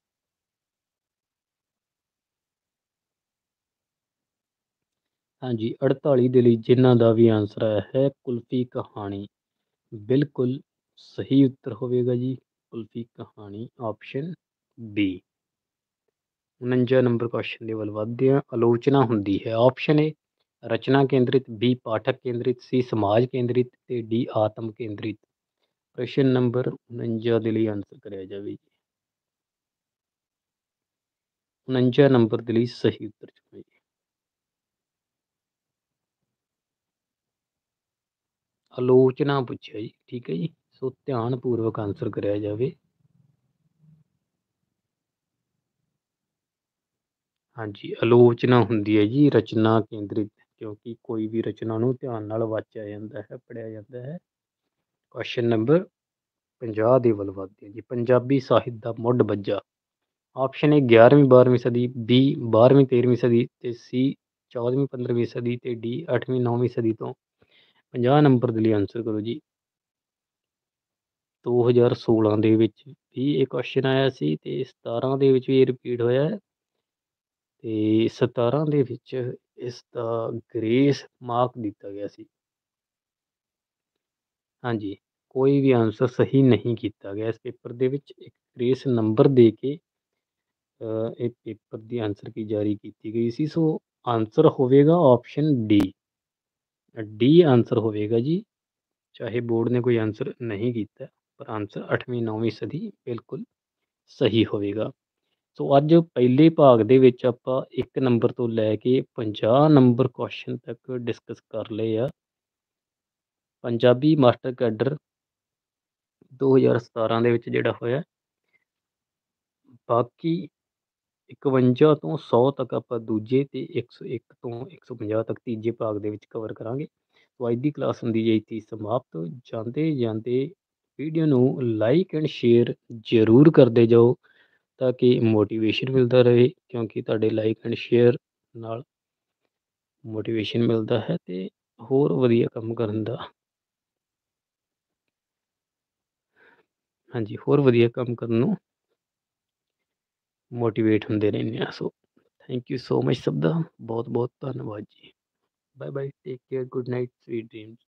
ਹਾਂਜੀ 48 ਦੇ ਲਈ ਜਿਨ੍ਹਾਂ ਦਾ ਵੀ ਆਂਸਰ ਆਇਆ ਹੈ ਕੁਲਫੀ ਕਹਾਣੀ, ਬਿਲਕੁਲ ਸਹੀ ਉੱਤਰ ਹੋਵੇਗਾ ਜੀ ਕੁਲਫੀ ਕਹਾਣੀ ਆਪਸ਼ਨ ਬੀ। 49 ਨੰਬਰ ਕੁਐਸਚਨ ਦੇ ਵੱਲ ਵਧਦੇ ਹਾਂ। ਆਲੋਚਨਾ ਹੁੰਦੀ ਹੈ ਆਪਸ਼ਨ ਏ ਰਚਨਾ ਕੇਂਦਰਿਤ, ਬੀ ਪਾਠਕ ਕੇਂਦਰਿਤ, ਸੀ ਸਮਾਜ ਕੇਂਦਰਿਤ ਤੇ ਡੀ ਆਤਮ ਕੇਂਦਰਿਤ। ਪ੍ਰਸ਼ਨ ਨੰਬਰ 49 ਦੇ ਲਈ ਆਂਸਰ ਕਰਿਆ ਜਾਵੇ ਜੀ। 49 ਨੰਬਰ ਦੇ ਲਈ ਸਹੀ ਉੱਤਰ ਚੁਣੋ ਜੀ। ਆਲੋਚਨਾ ਪੁੱਛਿਆ ਜੀ, ਠੀਕ ਹੈ ਜੀ, ਸੋ ਧਿਆਨ ਪੂਰਵਕ ਆਂਸਰ ਕਰਿਆ ਜਾਵੇ। ਹਾਂਜੀ ਆਲੋਚਨਾ ਹੁੰਦੀ ਹੈ ਜੀ ਰਚਨਾ ਕੇਂਦਰਿਤ, ਕਿਉਂਕਿ ਕੋਈ ਵੀ ਰਚਨਾ ਨੂੰ ਧਿਆਨ ਨਾਲ ਵਾਚਿਆ ਜਾਂਦਾ ਹੈ, ਪੜ੍ਹਿਆ ਜਾਂਦਾ ਹੈ। ਕੁਐਸਚਨ ਨੰਬਰ 50 ਦੇ ਵੱਲ ਵਧਦੇ ਹਾਂ ਜੀ। ਪੰਜਾਬੀ ਸਾਹਿਤ ਦਾ ਮੁੱਢ ਬੱਝਾ, ਆਪਸ਼ਨ ਏ 11ਵੀਂ 12ਵੀਂ ਸਦੀ, ਬੀ 12ਵੀਂ 13ਵੀਂ ਸਦੀ ਤੇ ਸੀ 14ਵੀਂ 15ਵੀਂ ਸਦੀ ਤੇ ਡੀ 8ਵੀਂ 9ਵੀਂ ਸਦੀ ਤੋਂ। 50 ਨੰਬਰ ਦੇ ਲਈ ਆਂਸਰ ਕਰੋ ਜੀ। 2016 ਦੇ ਵਿੱਚ ਵੀ ਇਹ ਕੁਐਸਚਨ ਆਇਆ ਸੀ ਤੇ 17 ਦੇ ਵਿੱਚ ਵੀ ਇਹ ਰਿਪੀਟ ਹੋਇਆ ਹੈ ਤੇ 17 ਦੇ ਵਿੱਚ ਇਸ ਦਾ ਗ੍ਰੇਸ ਮਾਰਕ ਦਿੱਤਾ ਗਿਆ ਸੀ। ਹਾਂਜੀ ਕੋਈ ਵੀ ਆਂਸਰ ਸਹੀ ਨਹੀਂ ਕੀਤਾ ਗਿਆ ਇਸ ਪੇਪਰ ਦੇ ਵਿੱਚ, ਇੱਕ ਗ੍ਰੇਸ ਨੰਬਰ ਦੇ ਕੇ ਇਹ ਪੇਪਰ ਦੀ ਆਂਸਰ ਕੀ ਜਾਰੀ ਕੀਤੀ ਗਈ ਸੀ। ਸੋ ਆਂਸਰ ਹੋਵੇਗਾ ਆਪਸ਼ਨ ਡੀ, ਡੀ ਆਂਸਰ ਹੋਵੇਗਾ ਜੀ। ਚਾਹੇ ਬੋਰਡ ਨੇ ਕੋਈ ਆਂਸਰ ਨਹੀਂ ਕੀਤਾ ਪਰ ਆਂਸਰ 8ਵੀਂ 9ਵੀਂ ਸਦੀ ਬਿਲਕੁਲ ਸਹੀ ਹੋਵੇਗਾ। ਸੋ ਅੱਜ ਪਹਿਲੇ ਭਾਗ ਦੇ ਵਿੱਚ ਆਪਾਂ 1 ਨੰਬਰ ਤੋਂ ਲੈ ਕੇ 50 ਨੰਬਰ ਕੁਐਸਚਨ ਤੱਕ ਡਿਸਕਸ ਕਰ ਲਏ ਆ। ਪੰਜਾਬੀ ਮਾਸਟਰ ਕੈਡਰ 2017 ਦੇ ਵਿੱਚ ਜਿਹੜਾ ਹੋਇਆ, ਬਾਕੀ 51 ਤੋਂ 100 ਤੱਕ ਆਪਾਂ ਦੂਜੇ ਤੇ 101 ਤੋਂ 150 ਤੱਕ ਤੀਜੇ ਭਾਗ ਦੇ ਵਿੱਚ ਕਵਰ ਕਰਾਂਗੇ। ਸੋ ਅੱਜ ਦੀ ਕਲਾਸ ਹੁੰਦੀ ਹੈ ਇੱਥੇ ਸਮਾਪਤ। ਜਾਂਦੇ ਜਾਂਦੇ ਵੀਡੀਓ ਨੂੰ ਲਾਈਕ ਐਂਡ ਸ਼ੇਅਰ ਜ਼ਰੂਰ ਕਰਦੇ ਜਾਓ ਤਾਂ ਕਿ ਮੋਟੀਵੇਸ਼ਨ ਮਿਲਦਾ ਰਹੇ, ਕਿਉਂਕਿ ਤੁਹਾਡੇ ਲਾਈਕ ਐਂਡ ਸ਼ੇਅਰ ਨਾਲ ਮੋਟੀਵੇਸ਼ਨ ਮਿਲਦਾ ਹੈ ਤੇ ਹੋਰ ਵਧੀਆ ਕੰਮ ਕਰਨ ਦਾ, ਹਾਂਜੀ ਹੋਰ ਵਧੀਆ ਕੰਮ ਕਰਨ ਨੂੰ ਮੋਟੀਵੇਟ ਹੁੰਦੇ ਰਹਿੰਦੇ ਹਾਂ। So thank you so much ਸਭ ਦਾ, ਬਹੁਤ ਬਹੁਤ ਧੰਨਵਾਦ ਜੀ। Bye bye, take care, good night, sweet dreams.